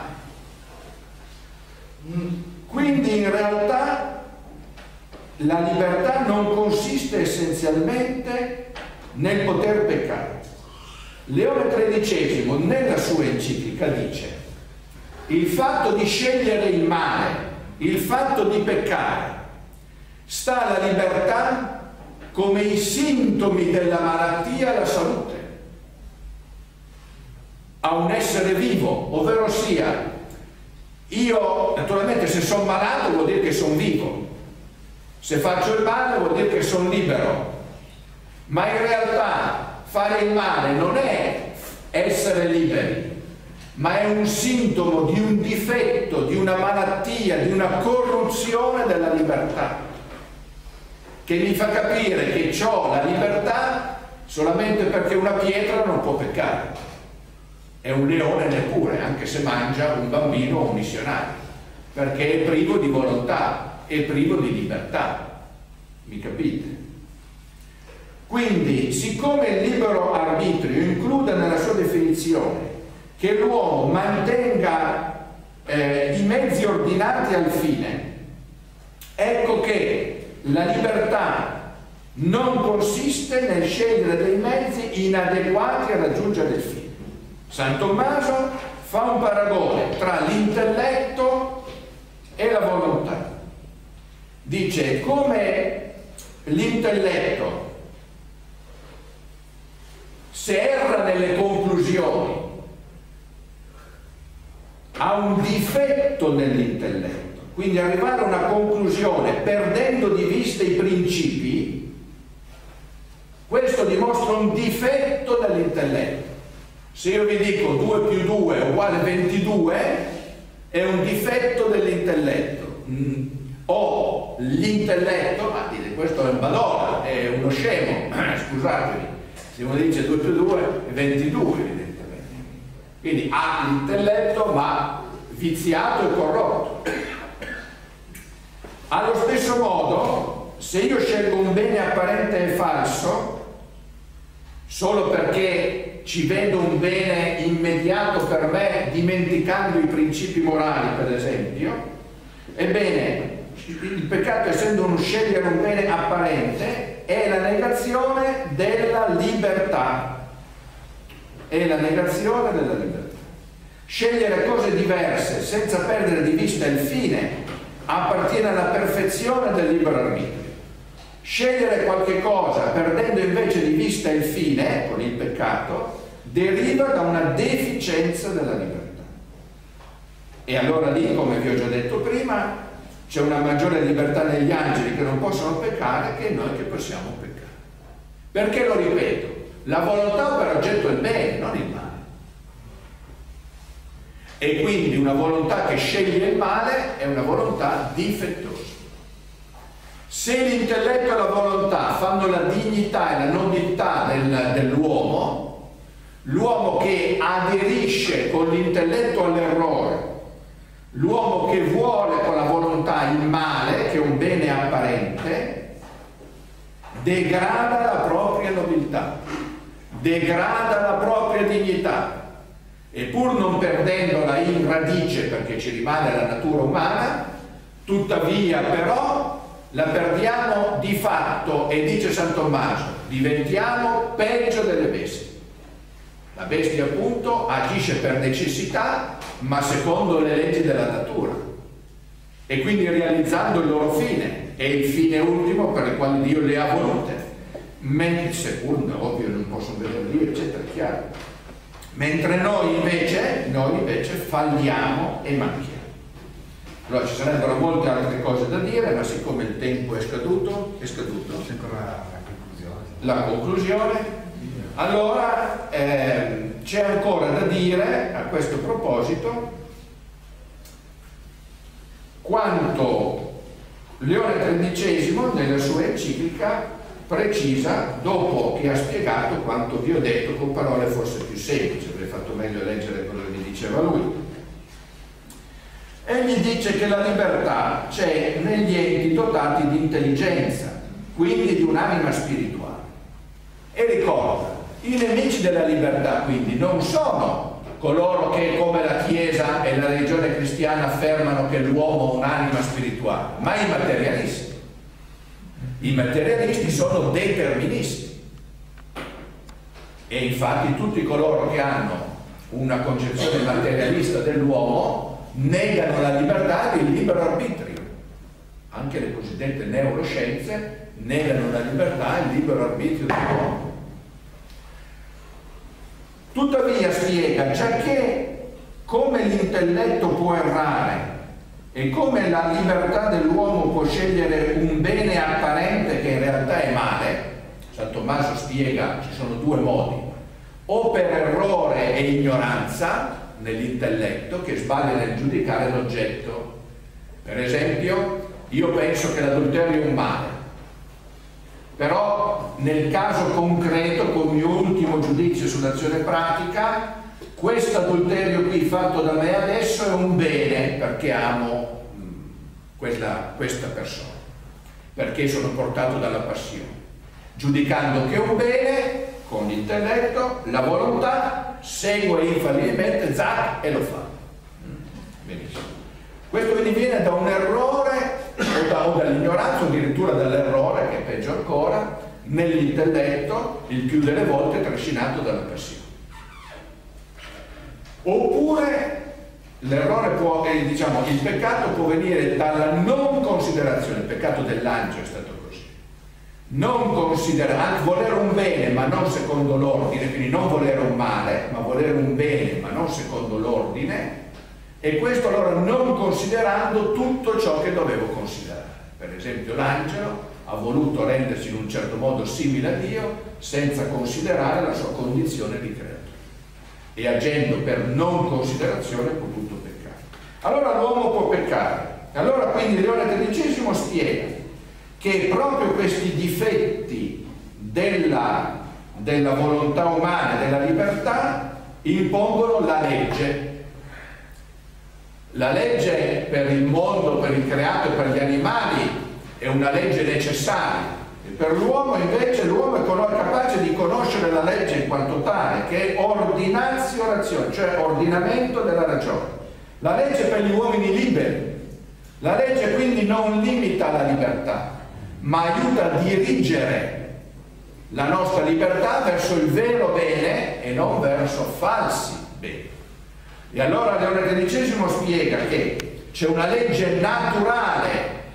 Quindi in realtà la libertà non consiste essenzialmente nel poter peccare. Leone XIII nella sua enciclica dice: il fatto di scegliere il male, il fatto di peccare, sta alla libertà come i sintomi della malattia alla salute, a un essere vivo, ovvero sia, io naturalmente se sono malato vuol dire che sono vivo, se faccio il male vuol dire che sono libero, ma in realtà fare il male non è essere liberi, ma è un sintomo di un difetto, di una malattia, di una corruzione della libertà, che mi fa capire che ho la libertà solamente perché una pietra non può peccare, e un leone neppure, anche se mangia un bambino o un missionario, perché è privo di volontà, è privo di libertà. Mi capite? Quindi, siccome il libero arbitrio include nella sua definizione che l'uomo mantenga i mezzi ordinati al fine, ecco che la libertà non consiste nel scegliere dei mezzi inadeguati a raggiungere il fine. San Tommaso fa un paragone tra l'intelletto e la volontà. Dice come l'intelletto, se erra nelle conclusioni, ha un difetto nell'intelletto. Quindi arrivare a una conclusione perdendo di vista i principi, questo dimostra un difetto dell'intelletto. Se io vi dico 2 più 2 è uguale 22, è un difetto dell'intelletto. O l'intelletto, ma dite questo è un balora, è uno scemo, scusatemi, se uno dice 2 più 2 è 22 evidentemente. Quindi ha l'intelletto ma viziato e corrotto. Allo stesso modo, se io scelgo un bene apparente e falso, solo perché ci vedo un bene immediato per me, dimenticando i principi morali, per esempio, ebbene, il peccato, essendo uno scegliere un bene apparente, è la negazione della libertà. È la negazione della libertà. Scegliere cose diverse senza perdere di vista il fine appartiene alla perfezione del libero arbitrio. Scegliere qualche cosa perdendo invece di vista il fine, con il peccato, deriva da una deficienza della libertà. E allora lì, come vi ho già detto prima, c'è una maggiore libertà negli angeli che non possono peccare che noi che possiamo peccare. Perché lo ripeto? La volontà per oggetto è il bene, non il male. E quindi una volontà che sceglie il male è una volontà difettosa. Se l'intelletto e la volontà fanno la dignità e la nobiltà dell'uomo, l'uomo che aderisce con l'intelletto all'errore, l'uomo che vuole con la volontà il male, che è un bene apparente, degrada la propria nobiltà, degrada la propria dignità, e pur non perdendola in radice perché ci rimane la natura umana, tuttavia però la perdiamo di fatto, e dice San Tommaso, diventiamo peggio delle bestie. La bestia appunto agisce per necessità, ma secondo le leggi della natura, e quindi realizzando il loro fine, è il fine ultimo per il quale Dio le ha volute, mentre secondo, ovvio non posso vedere Dio, eccetera, è chiaro. Mentre noi invece falliamo e manchiamo. Allora ci sarebbero molte altre cose da dire, ma siccome il tempo è scaduto. C'è ancora la conclusione. Allora c'è ancora da dire a questo proposito quanto Leone XIII nella sua enciclica precisa, dopo che ha spiegato quanto vi ho detto con parole forse più semplici. Avrei fatto meglio leggere quello che mi diceva lui. Egli dice che la libertà c'è negli enti dotati di intelligenza, quindi di un'anima spirituale. E ricorda, i nemici della libertà quindi non sono coloro che, come la Chiesa e la religione cristiana, affermano che l'uomo ha un'anima spirituale, ma i materialisti. I materialisti sono deterministi, e infatti tutti coloro che hanno una concezione materialista dell'uomo negano la libertà e il libero arbitrio. Anche le cosiddette neuroscienze negano la libertà e il libero arbitrio dell'uomo. Tuttavia spiega, giacché come l'intelletto può errare e come la libertà dell'uomo può scegliere un bene apparente che in realtà è male, San Tommaso spiega ci sono due modi: o per errore e ignoranza nell'intelletto, che sbaglia nel giudicare l'oggetto. Per esempio, io penso che l'adulterio è un male, però nel caso concreto, col mio ultimo giudizio sull'azione pratica, questo adulterio qui fatto da me adesso è un bene perché amo questa persona, perché sono portato dalla passione, giudicando che è un bene con l'intelletto, la volontà segue infallibilmente zac e lo fa. Benissimo. Questo viene da un errore o dall'ignoranza, o addirittura dall'errore, che è peggio ancora, nell'intelletto, il più delle volte trascinato dalla passione. Oppure l'errore può, il peccato può venire dalla non considerazione. Il peccato dell'angelo è stato così: non considerare, volere un bene ma non secondo l'ordine, quindi non volere un male ma volere un bene ma non secondo l'ordine, E questo allora non considerando tutto ciò che dovevo considerare. Per esempio l'angelo ha voluto rendersi in un certo modo simile a Dio senza considerare la sua condizione di creatore. E agendo per non considerazione ha potuto peccare. Allora l'uomo può peccare. Allora quindi Leone XIII spiega che proprio questi difetti della volontà umana, della libertà, impongono la legge. La legge per il mondo, per il creato e per gli animali è una legge necessaria. E per l'uomo invece, l'uomo è capace di conoscere la legge in quanto tale, che è ordinatio ratio, cioè ordinamento della ragione. La legge per gli uomini liberi. La legge quindi non limita la libertà, ma aiuta a dirigere la nostra libertà verso il vero bene e non verso falsi beni. E allora Leone XIII spiega che c'è una legge naturale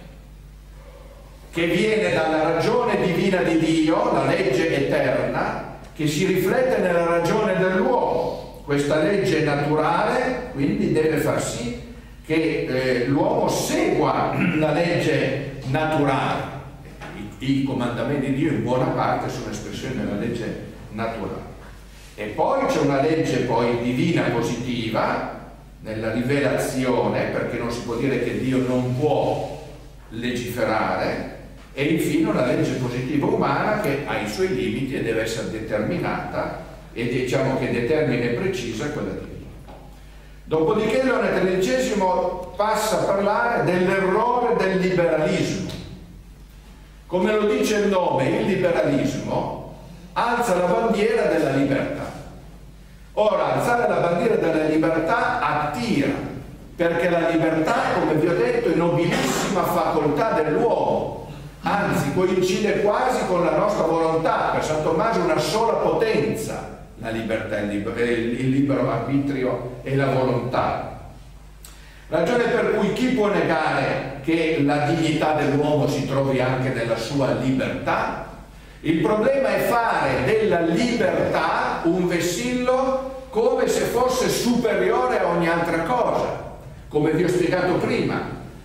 che viene dalla ragione divina di Dio, la legge eterna, che si riflette nella ragione dell'uomo. Questa legge naturale quindi deve far sì che l'uomo segua la legge naturale. I comandamenti di Dio in buona parte sono espressione della legge naturale. E poi c'è una legge poi divina positiva nella rivelazione, perché non si può dire che Dio non può legiferare, e infine una legge positiva umana che ha i suoi limiti e deve essere determinata, e diciamo che determina e precisa quella divina. Dopodiché Leone XIII passa a parlare dell'errore del liberalismo. Come lo dice il nome, il liberalismo alza la bandiera della libertà. Ora, alzare la bandiera della libertà attira, perché la libertà, come vi ho detto, è nobilissima facoltà dell'uomo, anzi coincide quasi con la nostra volontà. Per San Tommaso una sola potenza, la libertà, il libero arbitrio e la volontà. Ragione per cui chi può negare che la dignità dell'uomo si trovi anche nella sua libertà? Il problema è fare della libertà un vessillo come se fosse superiore a ogni altra cosa, come vi ho spiegato prima,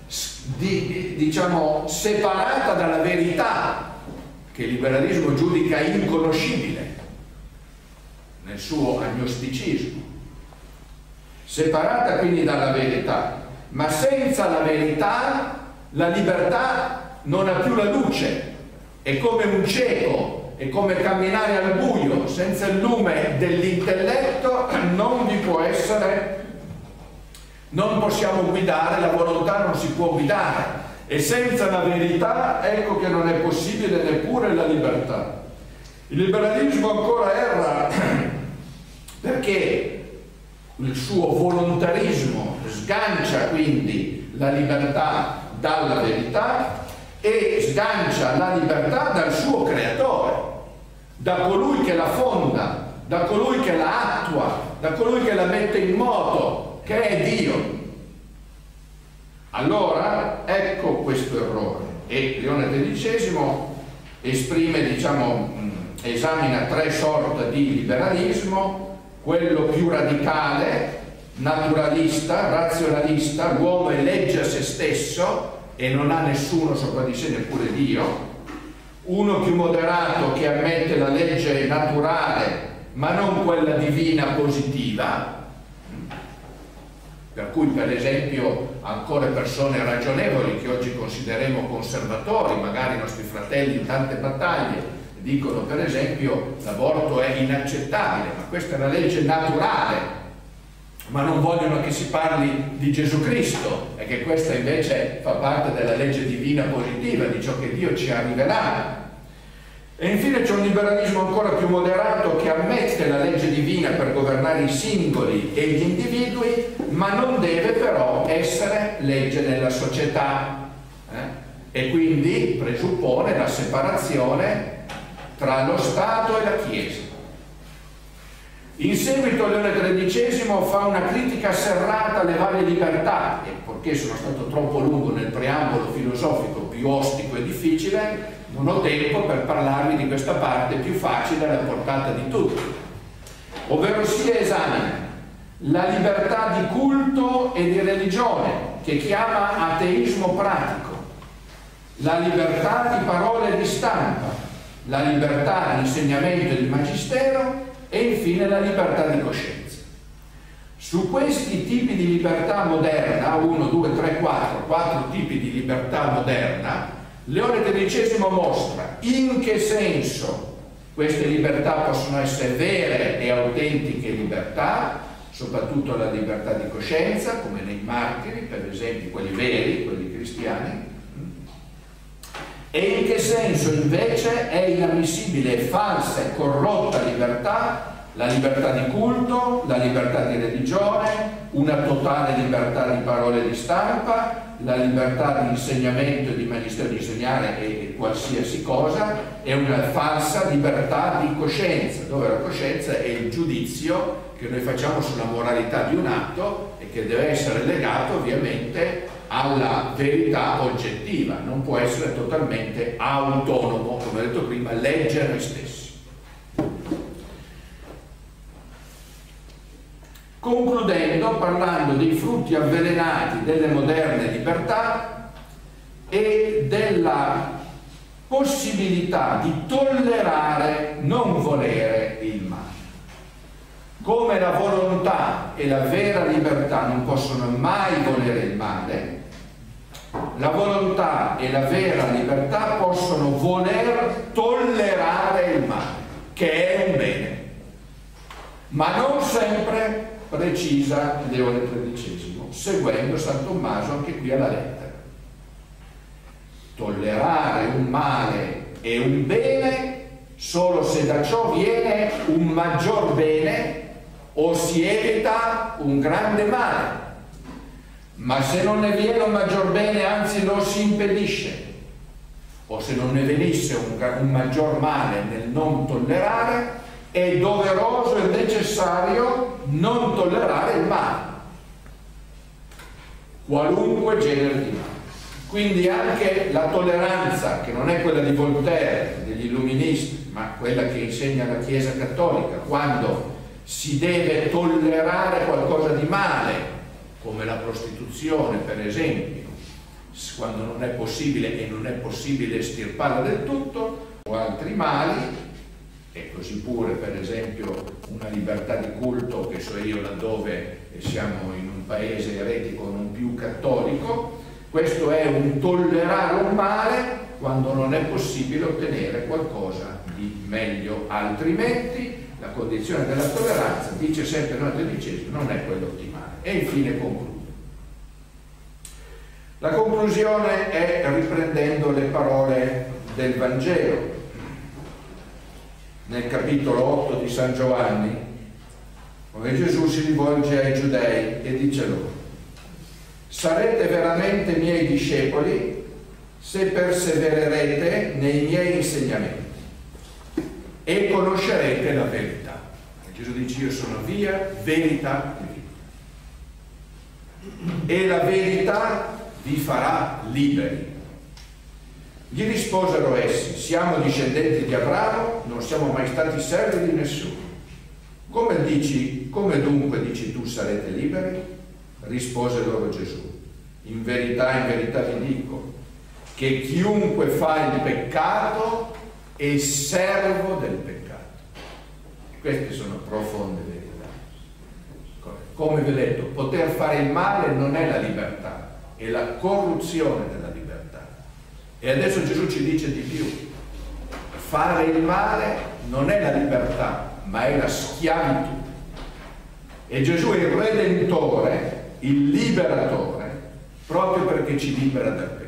diciamo separata dalla verità, che il liberalismo giudica inconoscibile nel suo agnosticismo. Separata quindi dalla verità, ma senza la verità la libertà non ha più la luce, è come un cieco, è come camminare al buio, senza il lume dell'intelletto non vi può essere, non possiamo guidare, la volontà non si può guidare, e senza la verità ecco che non è possibile neppure la libertà. Il liberalismo ancora erra perché il suo volontarismo sgancia quindi la libertà dalla verità e sgancia la libertà dal suo creatore, da colui che la fonda, da colui che la attua, da colui che la mette in moto, che è Dio. Allora ecco questo errore, e Leone XIII esprime, diciamo, esamina tre sorti di liberalismo: quello più radicale, naturalista, razionalista, l'uomo è legge a se stesso e non ha nessuno sopra di sé, neppure Dio; uno più moderato che ammette la legge naturale ma non quella divina positiva, per cui per esempio ancora persone ragionevoli che oggi consideriamo conservatori, magari i nostri fratelli in tante battaglie, dicono per esempio l'aborto è inaccettabile, ma questa è una legge naturale, ma non vogliono che si parli di Gesù Cristo, e che questa invece fa parte della legge divina positiva, di ciò che Dio ci ha rivelato. E infine c'è un liberalismo ancora più moderato che ammette la legge divina per governare i singoli e gli individui, ma non deve però essere legge nella società, e quindi presuppone la separazione tra lo Stato e la Chiesa. In seguito Leone XIII fa una critica serrata alle varie libertà, e poiché sono stato troppo lungo nel preambolo filosofico più ostico e difficile, non ho tempo per parlarvi di questa parte più facile alla portata di tutti, ovvero sia esamina la libertà di culto e di religione, che chiama ateismo pratico, la libertà di parole e di stampa, la libertà di insegnamento e di magistero e infine la libertà di coscienza. Su questi tipi di libertà moderna, 1, 2, 3, 4 tipi di libertà moderna, Leone XIII mostra in che senso queste libertà possono essere vere e autentiche libertà, soprattutto la libertà di coscienza, come nei martiri, per esempio quelli veri, quelli cristiani, e in che senso invece è inammissibile, falsa e corrotta libertà, la libertà di culto, la libertà di religione, una totale libertà di parole e di stampa, la libertà di insegnamento e di magistero, di insegnare e qualsiasi cosa, e una falsa libertà di coscienza, dove la coscienza è il giudizio che noi facciamo sulla moralità di un atto e che deve essere legato ovviamente alla verità oggettiva, non può essere totalmente autonomo, come ho detto prima, legge noi stessi. Concludendo, parlando dei frutti avvelenati delle moderne libertà e della possibilità di tollerare, non volere il male. Come la volontà e la vera libertà non possono mai volere il male, la volontà e la vera libertà possono voler tollerare il male, che è un bene, ma non sempre, precisa Leone XIII, seguendo San Tommaso anche qui alla lettera. Tollerare un male e un bene solo se da ciò viene un maggior bene o si evita un grande male, ma se non ne viene un maggior bene, anzi lo si impedisce, o se non ne venisse un maggior male nel non tollerare, è doveroso e necessario non tollerare il male, qualunque genere di male. Quindi anche la tolleranza, che non è quella di Voltaire, degli illuministi, ma quella che insegna la Chiesa Cattolica, quando si deve tollerare qualcosa di male, come la prostituzione per esempio, quando non è possibile e non è possibile estirparla del tutto, o altri mali, e così pure per esempio una libertà di culto, che so io, laddove siamo in un paese eretico non più cattolico, questo è un tollerare un male quando non è possibile ottenere qualcosa di meglio, altrimenti la condizione della tolleranza, dice sempre Leone XIII, non è quella ottimale. E infine concludo. La conclusione è riprendendo le parole del Vangelo. Nel capitolo 8 di San Giovanni, dove Gesù si rivolge ai giudei e dice loro: sarete veramente miei discepoli se persevererete nei miei insegnamenti e conoscerete la verità. Gesù dice: io sono via, verità e vita, e la verità vi farà liberi. Gli risposero essi: siamo discendenti di Abramo, non siamo mai stati servi di nessuno. Come dunque dici tu sarete liberi? Rispose loro Gesù: in verità vi dico che chiunque fa il peccato è servo del peccato. Queste sono profonde verità. Come vi ho detto, poter fare il male non è la libertà, è la corruzione della libertà. E adesso Gesù ci dice di più: fare il male non è la libertà, ma è la schiavitù. E Gesù è il Redentore, il Liberatore, proprio perché ci libera dal peccato.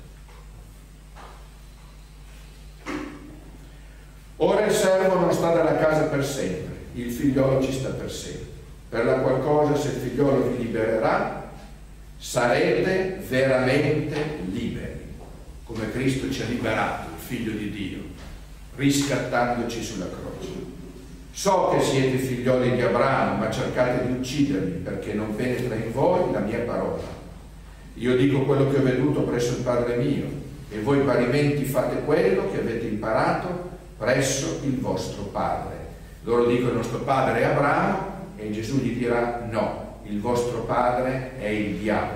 Ora il servo non sta dalla casa per sempre, il figliolo ci sta per sempre. Per la qual cosa, se il figliolo vi libererà, sarete veramente liberi, come Cristo ci ha liberato, il Figlio di Dio, riscattandoci sulla croce. So che siete figlioli di Abramo, ma cercate di uccidermi, perché non penetra in voi la mia parola. Io dico quello che ho veduto presso il Padre mio, e voi parimenti fate quello che avete imparato presso il vostro padre. Loro dicono: il nostro padre è Abramo, E Gesù gli dirà: no, il vostro padre è il diavolo,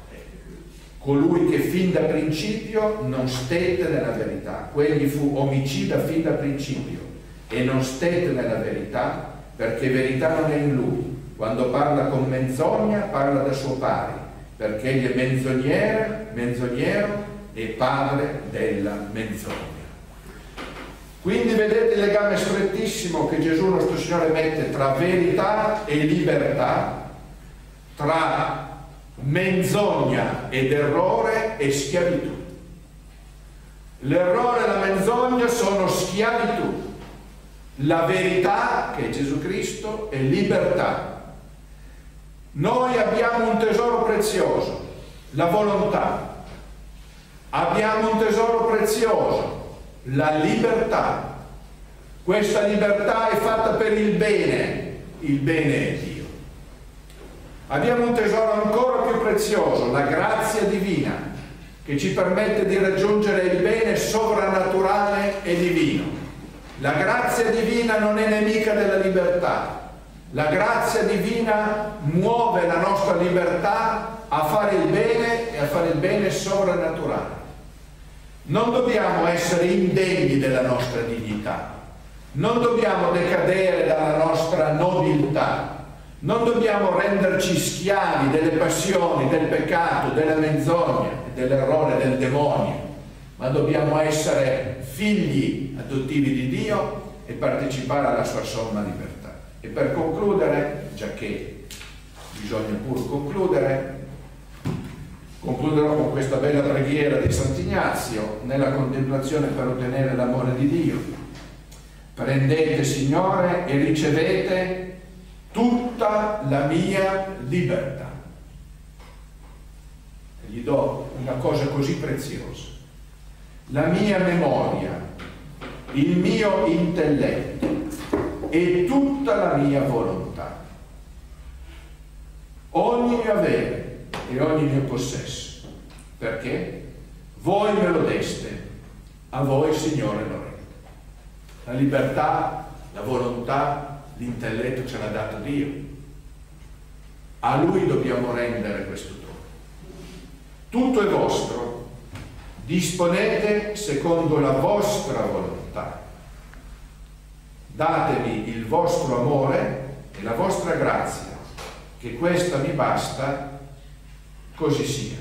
colui che fin da principio non stette nella verità. Quegli fu omicida fin da principio e non stette nella verità, perché verità non è in lui. Quando parla con menzogna parla da suo pari, perché egli è menzognero e padre della menzogna. Quindi vedete il legame strettissimo che Gesù nostro Signore mette tra verità e libertà, tra menzogna ed errore e schiavitù. L'errore e la menzogna sono schiavitù, la verità, che è Gesù Cristo, è libertà. Noi abbiamo un tesoro prezioso, la volontà. Abbiamo un tesoro prezioso, la libertà. Questa libertà è fatta per il bene è Dio. Abbiamo un tesoro ancora più prezioso, la grazia divina, che ci permette di raggiungere il bene sovrannaturale e divino. La grazia divina non è nemica della libertà. La grazia divina muove la nostra libertà a fare il bene e a fare il bene sovrannaturale. Non dobbiamo essere indegni della nostra dignità, non dobbiamo decadere dalla nostra nobiltà, non dobbiamo renderci schiavi delle passioni, del peccato, della menzogna, dell'errore, del demonio, ma dobbiamo essere figli adottivi di Dio e partecipare alla sua somma libertà. E per concludere, già che bisogna pur concludere, concluderò con questa bella preghiera di Sant'Ignazio nella contemplazione per ottenere l'amore di Dio. Prendete, Signore, e ricevete tutta la mia libertà. E gli do una cosa così preziosa: la mia memoria, il mio intelletto e tutta la mia volontà, ogni mio avere e ogni mio possesso, perché voi me lo deste, a voi, Signore, lo rendo. La libertà, la volontà, l'intelletto ce l'ha dato Dio. A Lui dobbiamo rendere questo dono. Tutto è vostro, disponete secondo la vostra volontà. Datemi il vostro amore e la vostra grazia, che questa mi basta, così sia.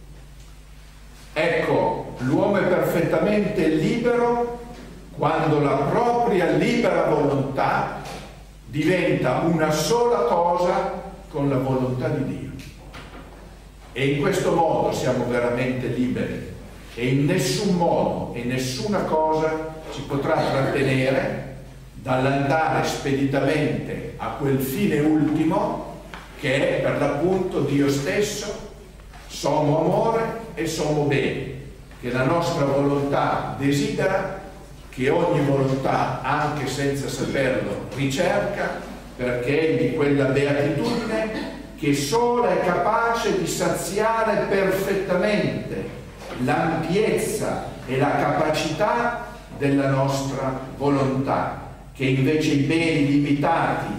Ecco, l'uomo è perfettamente libero quando la propria libera volontà diventa una sola cosa con la volontà di Dio. E in questo modo siamo veramente liberi e in nessun modo e nessuna cosa ci potrà trattenere dall'andare speditamente a quel fine ultimo che è per l'appunto Dio stesso. Sommo amore e sommo bene, che la nostra volontà desidera, che ogni volontà, anche senza saperlo, ricerca, perché è di quella beatitudine che sola è capace di saziare perfettamente l'ampiezza e la capacità della nostra volontà, che invece i beni limitati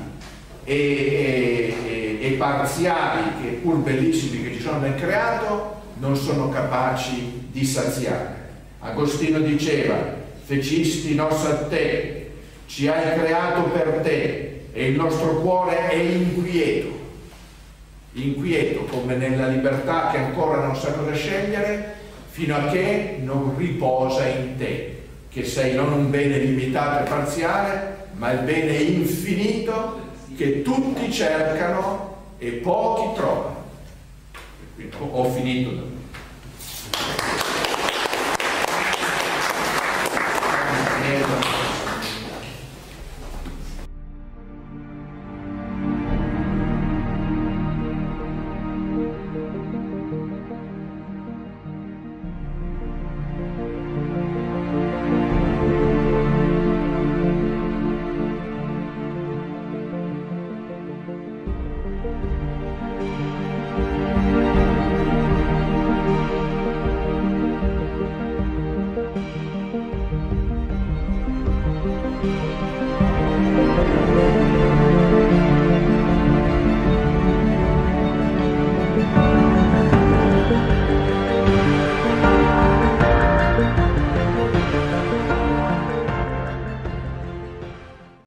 e parziali, che pur bellissimi che ci sono nel creato, non sono capaci di saziare. Agostino diceva: fecisti nos a te, ci hai creato per te, e il nostro cuore è inquieto, come nella libertà che ancora non sa cosa scegliere, fino a che non riposa in te, che sei non un bene limitato e parziale, ma il bene infinito che tutti cercano e pochi trovano. Ho finito.